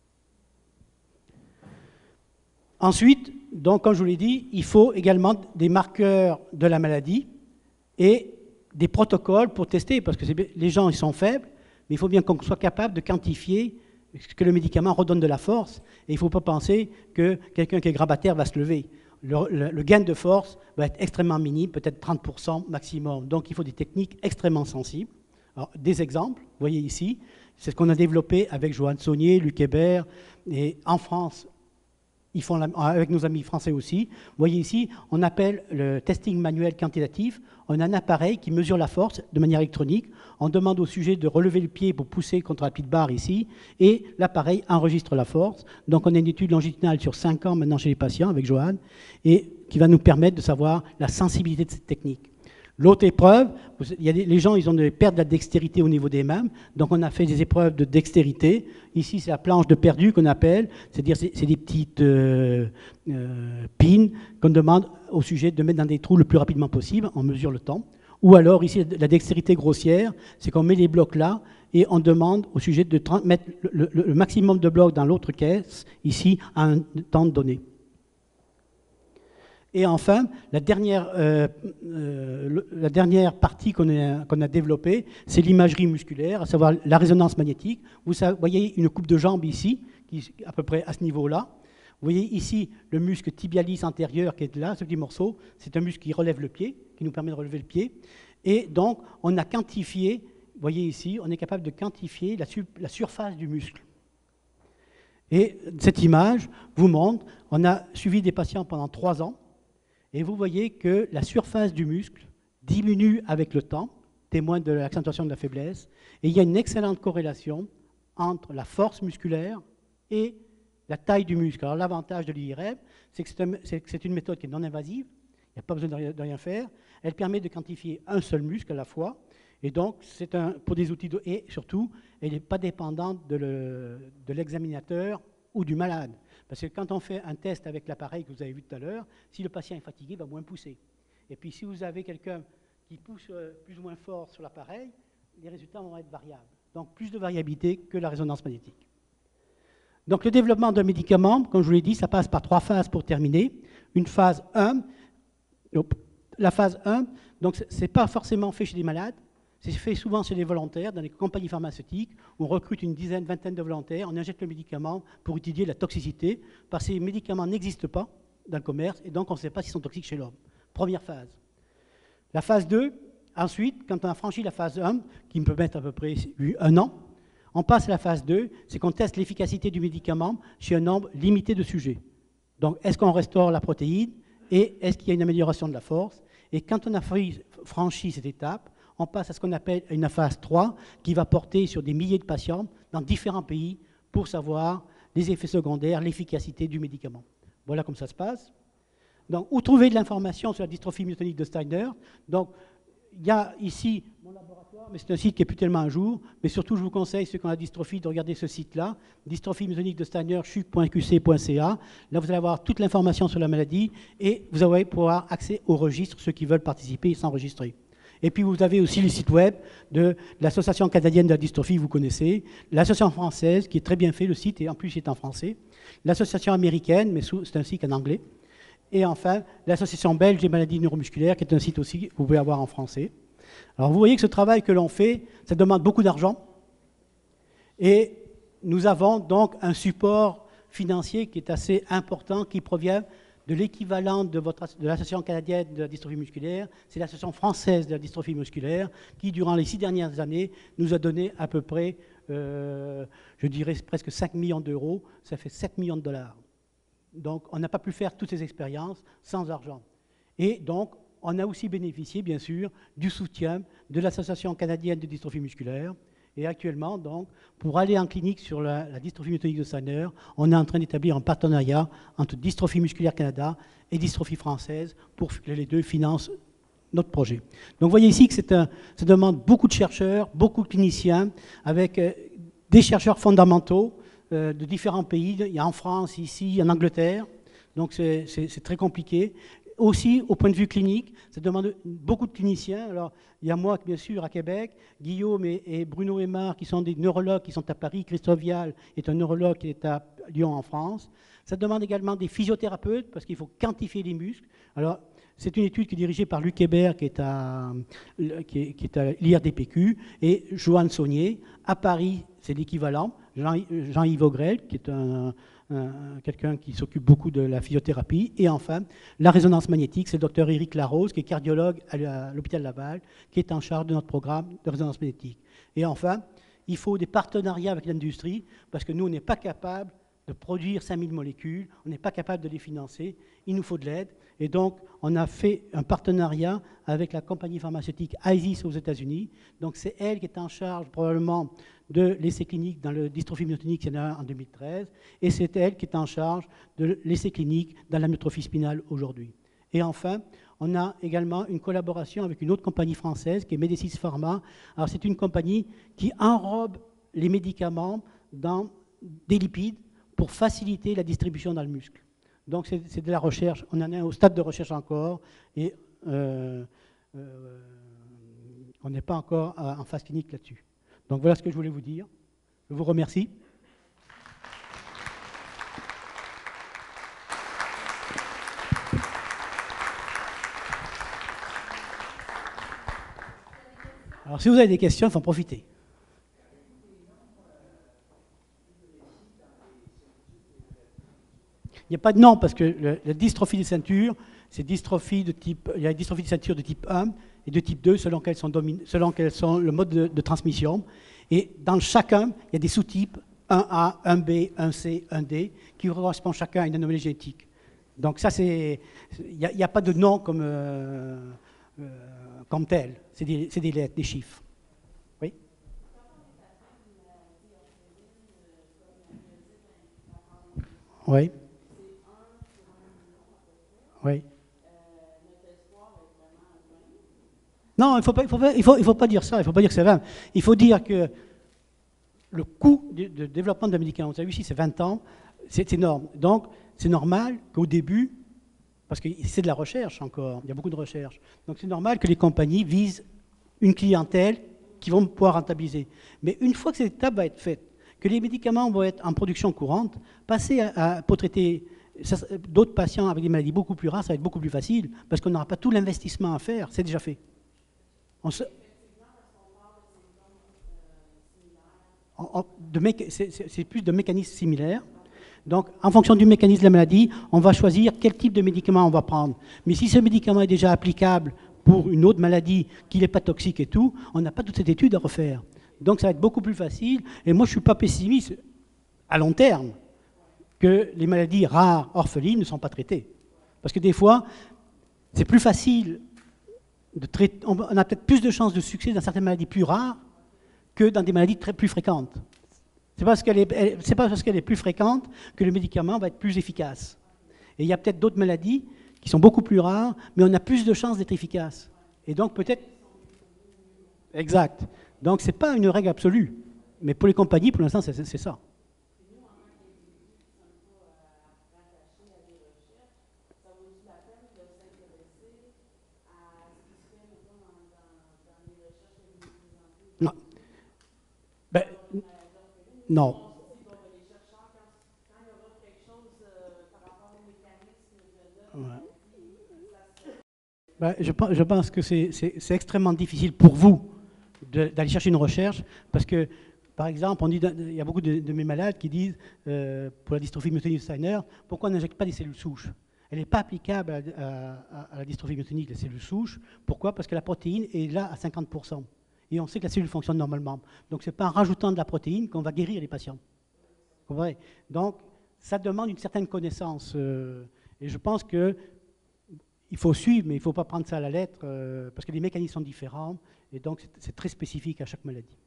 Ensuite, donc, comme je vous l'ai dit, il faut également des marqueurs de la maladie et des protocoles pour tester, parce que les gens ils sont faibles, mais il faut bien qu'on soit capable de quantifier que le médicament redonne de la force, et il ne faut pas penser que quelqu'un qui est grabataire va se lever. Le, le, le gain de force va être extrêmement minime, peut-être trente pour cent maximum. Donc il faut des techniques extrêmement sensibles. Alors, des exemples, vous voyez ici, c'est ce qu'on a développé avec Johan Saunier, Luc Hébert, et en France, ils font la, avec nos amis français aussi. Vous voyez ici, on appelle le testing manuel quantitatif. On a un appareil qui mesure la force de manière électronique. On demande au sujet de relever le pied pour pousser contre la petite barre ici, et l'appareil enregistre la force. Donc on a une étude longitudinale sur cinq ans maintenant chez les patients avec Johan, et qui va nous permettre de savoir la sensibilité de cette technique. L'autre épreuve, il y a des, les gens ils ont des pertes de la dextérité au niveau des mains, donc on a fait des épreuves de dextérité. Ici, c'est la planche de perdu qu'on appelle, c'est-à-dire c'est, c'est des petites euh, euh, pins qu'on demande au sujet de mettre dans des trous le plus rapidement possible, on mesure le temps. Ou alors, ici, la dextérité grossière, c'est qu'on met les blocs là et on demande au sujet de mettre le, le, le maximum de blocs dans l'autre caisse, ici, à un temps donné. Et enfin, la dernière, euh, euh, le, la dernière partie qu'on a, qu'on a développée, c'est l'imagerie musculaire, à savoir la résonance magnétique. Vous savez, voyez une coupe de jambe ici, qui est à peu près à ce niveau-là. Vous voyez ici le muscle tibialis antérieur qui est là, ce petit morceau, c'est un muscle qui relève le pied, qui nous permet de relever le pied. Et donc, on a quantifié, vous voyez ici, on est capable de quantifier la, la surface du muscle. Et cette image vous montre, on a suivi des patients pendant trois ans, et vous voyez que la surface du muscle diminue avec le temps, témoin de l'accentuation de la faiblesse, et il y a une excellente corrélation entre la force musculaire et la taille du muscle. Alors l'avantage de l'I R M, c'est que c'est une méthode qui est non invasive, il n'y a pas besoin de rien faire, elle permet de quantifier un seul muscle à la fois, et donc c'est un, pour des outils, de, et surtout, elle n'est pas dépendante de l'examinateur ou du malade. Parce que quand on fait un test avec l'appareil que vous avez vu tout à l'heure, si le patient est fatigué, il va moins pousser. Et puis si vous avez quelqu'un qui pousse plus ou moins fort sur l'appareil, les résultats vont être variables. Donc plus de variabilité que la résonance magnétique. Donc le développement d'un médicament, comme je vous l'ai dit, ça passe par trois phases pour terminer. Une phase un, la phase un, donc ce n'est pas forcément fait chez des malades, c'est fait souvent chez des volontaires, dans les compagnies pharmaceutiques, où on recrute une dizaine, vingtaine de volontaires, on injecte le médicament pour étudier la toxicité, parce que ces médicaments n'existent pas dans le commerce, et donc on ne sait pas s'ils sont toxiques chez l'homme. Première phase. La phase deux, ensuite, quand on a franchi la phase un, qui peut mettre à peu près un an, on passe à la phase deux, c'est qu'on teste l'efficacité du médicament chez un nombre limité de sujets. Donc, est-ce qu'on restaure la protéine et est-ce qu'il y a une amélioration de la force? Et quand on a franchi cette étape, on passe à ce qu'on appelle une phase trois qui va porter sur des milliers de patients dans différents pays pour savoir les effets secondaires, l'efficacité du médicament. Voilà comment ça se passe. Donc, où trouver de l'information sur la dystrophie myotonique de Steiner? Donc, il y a ici mon laboratoire, mais c'est un site qui n'est plus tellement à jour. Mais surtout, je vous conseille, ceux qui ont la dystrophie, de regarder ce site-là, dystrophie myotonique de Steiner, chuc point q c point c a. Là, vous allez avoir toute l'information sur la maladie et vous allez pouvoir accès au registre, ceux qui veulent participer et s'enregistrer. Et puis, vous avez aussi le site web de l'Association canadienne de la dystrophie, vous connaissez, l'association française, qui est très bien fait, le site, et en plus, il est en français, l'association américaine, mais c'est un site en anglais, et enfin, l'association belge des maladies neuromusculaires, qui est un site aussi que vous pouvez avoir en français. Alors, vous voyez que ce travail que l'on fait, ça demande beaucoup d'argent, et nous avons donc un support financier qui est assez important, qui provient de l'équivalent de, de l'association canadienne de la dystrophie musculaire, c'est l'association française de la dystrophie musculaire, qui, durant les six dernières années, nous a donné à peu près, euh, je dirais presque cinq millions d'euros, ça fait sept millions de dollars. Donc, on n'a pas pu faire toutes ces expériences sans argent. Et donc, on a aussi bénéficié, bien sûr, du soutien de l'association canadienne de dystrophie musculaire. Et actuellement, donc, pour aller en clinique sur la, la dystrophie myotonique de Steiner, on est en train d'établir un partenariat entre Dystrophie musculaire Canada et Dystrophie française pour que les deux financent notre projet. Donc, vous voyez ici que c'est un, ça demande beaucoup de chercheurs, beaucoup de cliniciens, avec euh, des chercheurs fondamentaux euh, de différents pays. Il y a en France, ici, en Angleterre. Donc, c'est très compliqué. Aussi, au point de vue clinique, ça demande beaucoup de cliniciens. Alors, il y a moi, bien sûr, à Québec, Guillaume et, et Bruno Aymar, qui sont des neurologues qui sont à Paris. Christophe Vial est un neurologue qui est à Lyon, en France. Ça demande également des physiothérapeutes, parce qu'il faut quantifier les muscles. Alors, c'est une étude qui est dirigée par Luc Hébert, qui est à, qui est, qui est à l'I R D P Q, et Joanne Saunier. À Paris, c'est l'équivalent. Jean-Yves Augrel, qui est un... quelqu'un qui s'occupe beaucoup de la physiothérapie. Et enfin, la résonance magnétique, c'est le docteur Éric Larose, qui est cardiologue à l'hôpital Laval, qui est en charge de notre programme de résonance magnétique. Et enfin, il faut des partenariats avec l'industrie, parce que nous, on n'est pas capable de produire cinq mille molécules, on n'est pas capable de les financer, il nous faut de l'aide. Et donc, on a fait un partenariat avec la compagnie pharmaceutique ISIS aux États-Unis. Donc, c'est elle qui est en charge probablement de l'essai clinique dans le dystrophie myotonique, il y en a un en deux mille treize, et c'est elle qui est en charge de l'essai clinique dans la myotrophie spinale aujourd'hui. Et enfin, on a également une collaboration avec une autre compagnie française qui est Medicis Pharma. Alors, c'est une compagnie qui enrobe les médicaments dans des lipides pour faciliter la distribution dans le muscle. Donc, c'est de la recherche. On en est au stade de recherche encore, et euh, euh, on n'est pas encore en phase clinique là-dessus. Donc, voilà ce que je voulais vous dire. Je vous remercie. Alors, si vous avez des questions, il faut en profiter. Il n'y a pas de nom parce que le, la dystrophie des ceintures, c'est dystrophie de type, il y a une dystrophie de ceinture de type un et de type deux selon quels sont, selon quels sont le mode de, de transmission. Et dans chacun, il y a des sous-types un A, un B, un C, un D qui correspondent chacun à une anomalie génétique. Donc ça, c'est, il n'y a, a pas de nom comme, euh, euh, comme tel. C'est des, des lettres, des chiffres. Oui. Oui. Oui. Non, il ne faut, faut, faut, faut pas dire ça, il ne faut pas dire que c'est vingt. Il faut dire que le coût de, de développement d'un médicament, vous avez vu ici, c'est vingt ans, c'est énorme. Donc, c'est normal qu'au début, parce que c'est de la recherche encore, il y a beaucoup de recherche, donc c'est normal que les compagnies visent une clientèle qui vont pouvoir rentabiliser. Mais une fois que cette étape va être faite, que les médicaments vont être en production courante, passer à, à pour traiter d'autres patients avec des maladies beaucoup plus rares, ça va être beaucoup plus facile, parce qu'on n'aura pas tout l'investissement à faire, c'est déjà fait. Se... C'est plus de mécanismes similaires. Donc, en fonction du mécanisme de la maladie, on va choisir quel type de médicament on va prendre. Mais si ce médicament est déjà applicable pour une autre maladie, qu'il n'est pas toxique et tout, on n'a pas toute cette étude à refaire. Donc, ça va être beaucoup plus facile. Et moi, je ne suis pas pessimiste à long terme que les maladies rares, orphelines, ne sont pas traitées. Parce que des fois, c'est plus facile. De traiter, on a peut-être plus de chances de succès dans certaines maladies plus rares que dans des maladies très plus fréquentes. Ce n'est pas parce qu'elle est, c'est pas parce qu'elle est plus fréquente que le médicament va être plus efficace. Et il y a peut-être d'autres maladies qui sont beaucoup plus rares, mais on a plus de chances d'être efficace. Et donc peut-être... Exact. Donc ce n'est pas une règle absolue. Mais pour les compagnies, pour l'instant, c'est ça. Non. Ben, non. Ouais. Ben, je, je pense que c'est extrêmement difficile pour vous d'aller chercher une recherche parce que, par exemple, on dit, il y a beaucoup de, de mes malades qui disent, euh, pour la dystrophie myotonique de Steiner, pourquoi on n'injecte pas des cellules souches? Elle n'est pas applicable à, à, à la dystrophie myotonique des cellules souches. Pourquoi? Parce que la protéine est là à cinquante pour cent. Et on sait que la cellule fonctionne normalement. Donc, ce n'est pas en rajoutant de la protéine qu'on va guérir les patients. Vous comprenez? Donc, ça demande une certaine connaissance. Euh, et je pense qu'il faut suivre, mais il ne faut pas prendre ça à la lettre, euh, parce que les mécanismes sont différents. Et donc, c'est très spécifique à chaque maladie.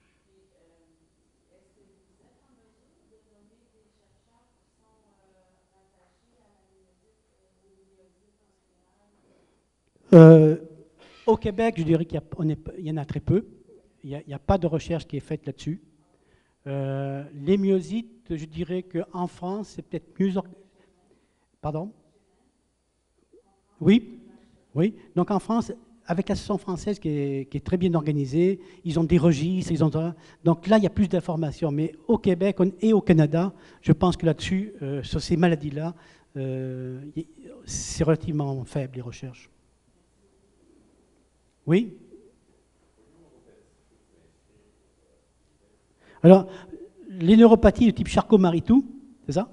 Euh, au Québec, je dirais qu'il y, y en a très peu. Il n'y a, a pas de recherche qui est faite là-dessus. Euh, les myosites, je dirais qu'en France, c'est peut-être mieux... Pardon? Oui, oui. Donc en France, avec l'association française qui est, qui est très bien organisée, ils ont des registres, ils ont... Donc là, il y a plus d'informations. Mais au Québec et au Canada, je pense que là-dessus, euh, sur ces maladies-là, euh, c'est relativement faible, les recherches. Oui? Alors, les neuropathies de type Charcot-Marie-Tooth, c'est ça?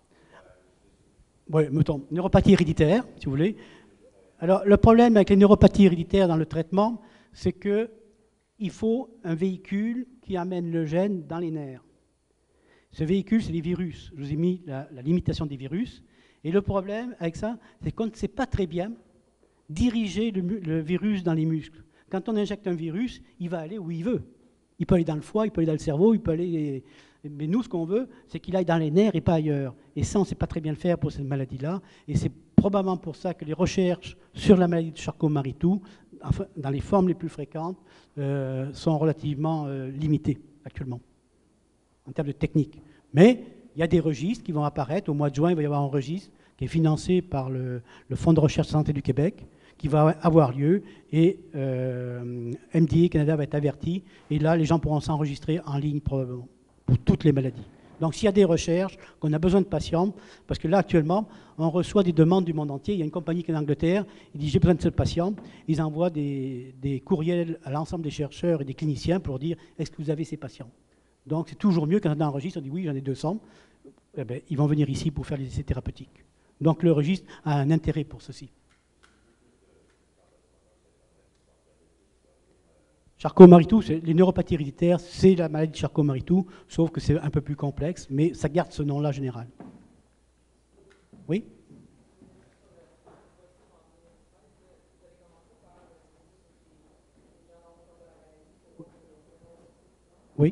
Oui, mettons, neuropathie héréditaire, si vous voulez. Alors, le problème avec les neuropathies héréditaires dans le traitement, c'est qu'il faut un véhicule qui amène le gène dans les nerfs. Ce véhicule, c'est les virus. Je vous ai mis la, la limitation des virus. Et le problème avec ça, c'est qu'on ne sait pas très bien diriger le, le virus dans les muscles. Quand on injecte un virus, il va aller où il veut. Il peut aller dans le foie, il peut aller dans le cerveau, il peut aller... Mais nous, ce qu'on veut, c'est qu'il aille dans les nerfs et pas ailleurs. Et ça, on ne sait pas très bien le faire pour cette maladie-là. Et c'est probablement pour ça que les recherches sur la maladie de Charcot-Marie-Tooth, enfin, dans les formes les plus fréquentes, euh, sont relativement euh, limitées actuellement, en termes de technique. Mais il y a des registres qui vont apparaître. Au mois de juin, il va y avoir un registre qui est financé par le, le Fonds de recherche santé du Québec, qui va avoir lieu, et euh, M D A Canada va être averti, et là, les gens pourront s'enregistrer en ligne probablement, pour toutes les maladies. Donc, s'il y a des recherches, qu'on a besoin de patients, parce que là, actuellement, on reçoit des demandes du monde entier. Il y a une compagnie qui est en Angleterre, il dit « j'ai besoin de ce patient ». Ils envoient des, des courriels à l'ensemble des chercheurs et des cliniciens pour dire « est-ce que vous avez ces patients ?» Donc, c'est toujours mieux quand on enregistre, on dit « oui, j'en ai deux cents ». eh ben, ils vont venir ici pour faire les essais thérapeutiques. Donc le registre a un intérêt pour ceci. Charcot-Marie-Tooth, les neuropathies héréditaires, c'est la maladie de Charcot-Marie-Tooth, sauf que c'est un peu plus complexe, mais ça garde ce nom-là général. Oui? Oui.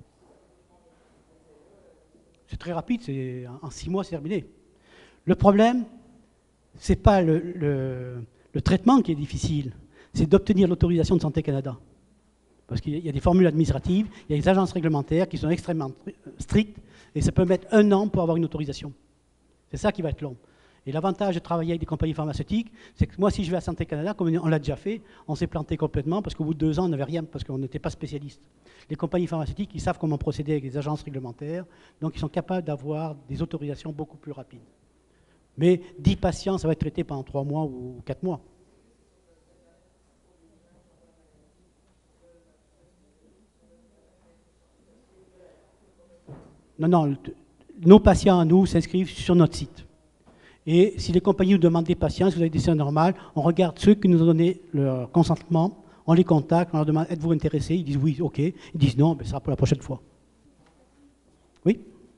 C'est très rapide, c'est en six mois, c'est terminé. Le problème, ce n'est pas le, le, le traitement qui est difficile, c'est d'obtenir l'autorisation de Santé Canada. Parce qu'il y a des formules administratives, il y a des agences réglementaires qui sont extrêmement strictes, et ça peut mettre un an pour avoir une autorisation. C'est ça qui va être long. Et l'avantage de travailler avec des compagnies pharmaceutiques, c'est que moi, si je vais à Santé Canada, comme on l'a déjà fait, on s'est planté complètement, parce qu'au bout de deux ans, on n'avait rien, parce qu'on n'était pas spécialiste. Les compagnies pharmaceutiques, ils savent comment procéder avec les agences réglementaires, donc ils sont capables d'avoir des autorisations beaucoup plus rapides. Mais dix patients, ça va être traité pendant trois mois ou quatre mois. Non, non, nos patients à nous s'inscrivent sur notre site. Et si les compagnies nous demandent des patients, si vous avez des séances normales, on regarde ceux qui nous ont donné leur consentement, on les contacte, on leur demande êtes-vous intéressés? Ils disent oui, ok. Ils disent non, mais ça sera pour la prochaine fois. Oui?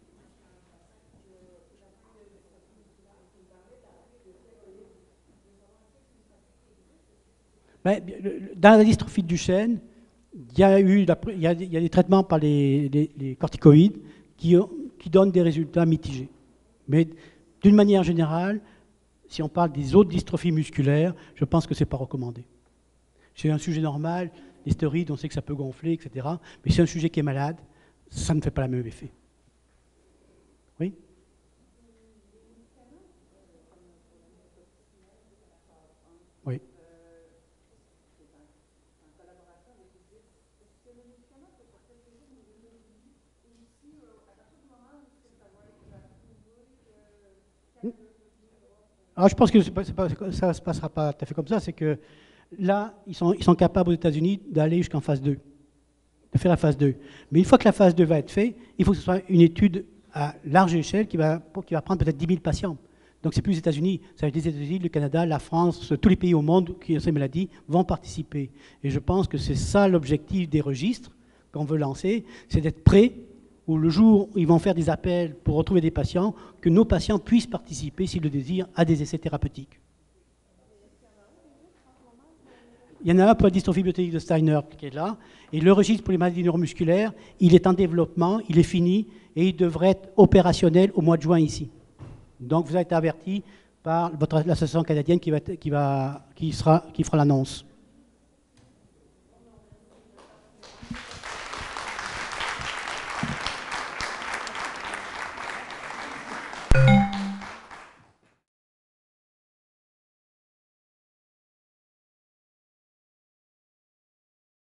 Ben, dans la dystrophie de Duchenne, il y a eu il y a, il y a des traitements par les, les, les corticoïdes qui, ont, qui donnent des résultats mitigés. Mais d'une manière générale, si on parle des autres dystrophies musculaires, je pense que ce n'est pas recommandé. C'est un sujet normal, les stéroïdes, on sait que ça peut gonfler, et cetera. Mais c'est un sujet qui est malade, ça ne fait pas le même effet. Oui? Oui. Alors, je pense que pas, pas, ça ne se passera pas tout à fait comme ça, c'est que là, ils sont, ils sont capables aux États-Unis d'aller jusqu'en phase deux, de faire la phase deux. Mais une fois que la phase deux va être faite, il faut que ce soit une étude à large échelle qui va, qui va prendre peut-être dix mille patients. Donc, c'est plus les États-Unis, ça va être les États-Unis, le Canada, la France, tous les pays au monde qui ont ces maladies vont participer. Et je pense que c'est ça l'objectif des registres qu'on veut lancer, c'est d'être prêt où le jour où ils vont faire des appels pour retrouver des patients, que nos patients puissent participer, s'ils le désirent, à des essais thérapeutiques. Il y en a un pour la dystrophie bioténique de Steiner qui est là, et le registre pour les maladies neuromusculaires, il est en développement, il est fini, et il devrait être opérationnel au mois de juin ici. Donc vous avez été averti par votre, l'association canadienne qui, va, qui, va, qui, sera, qui fera l'annonce.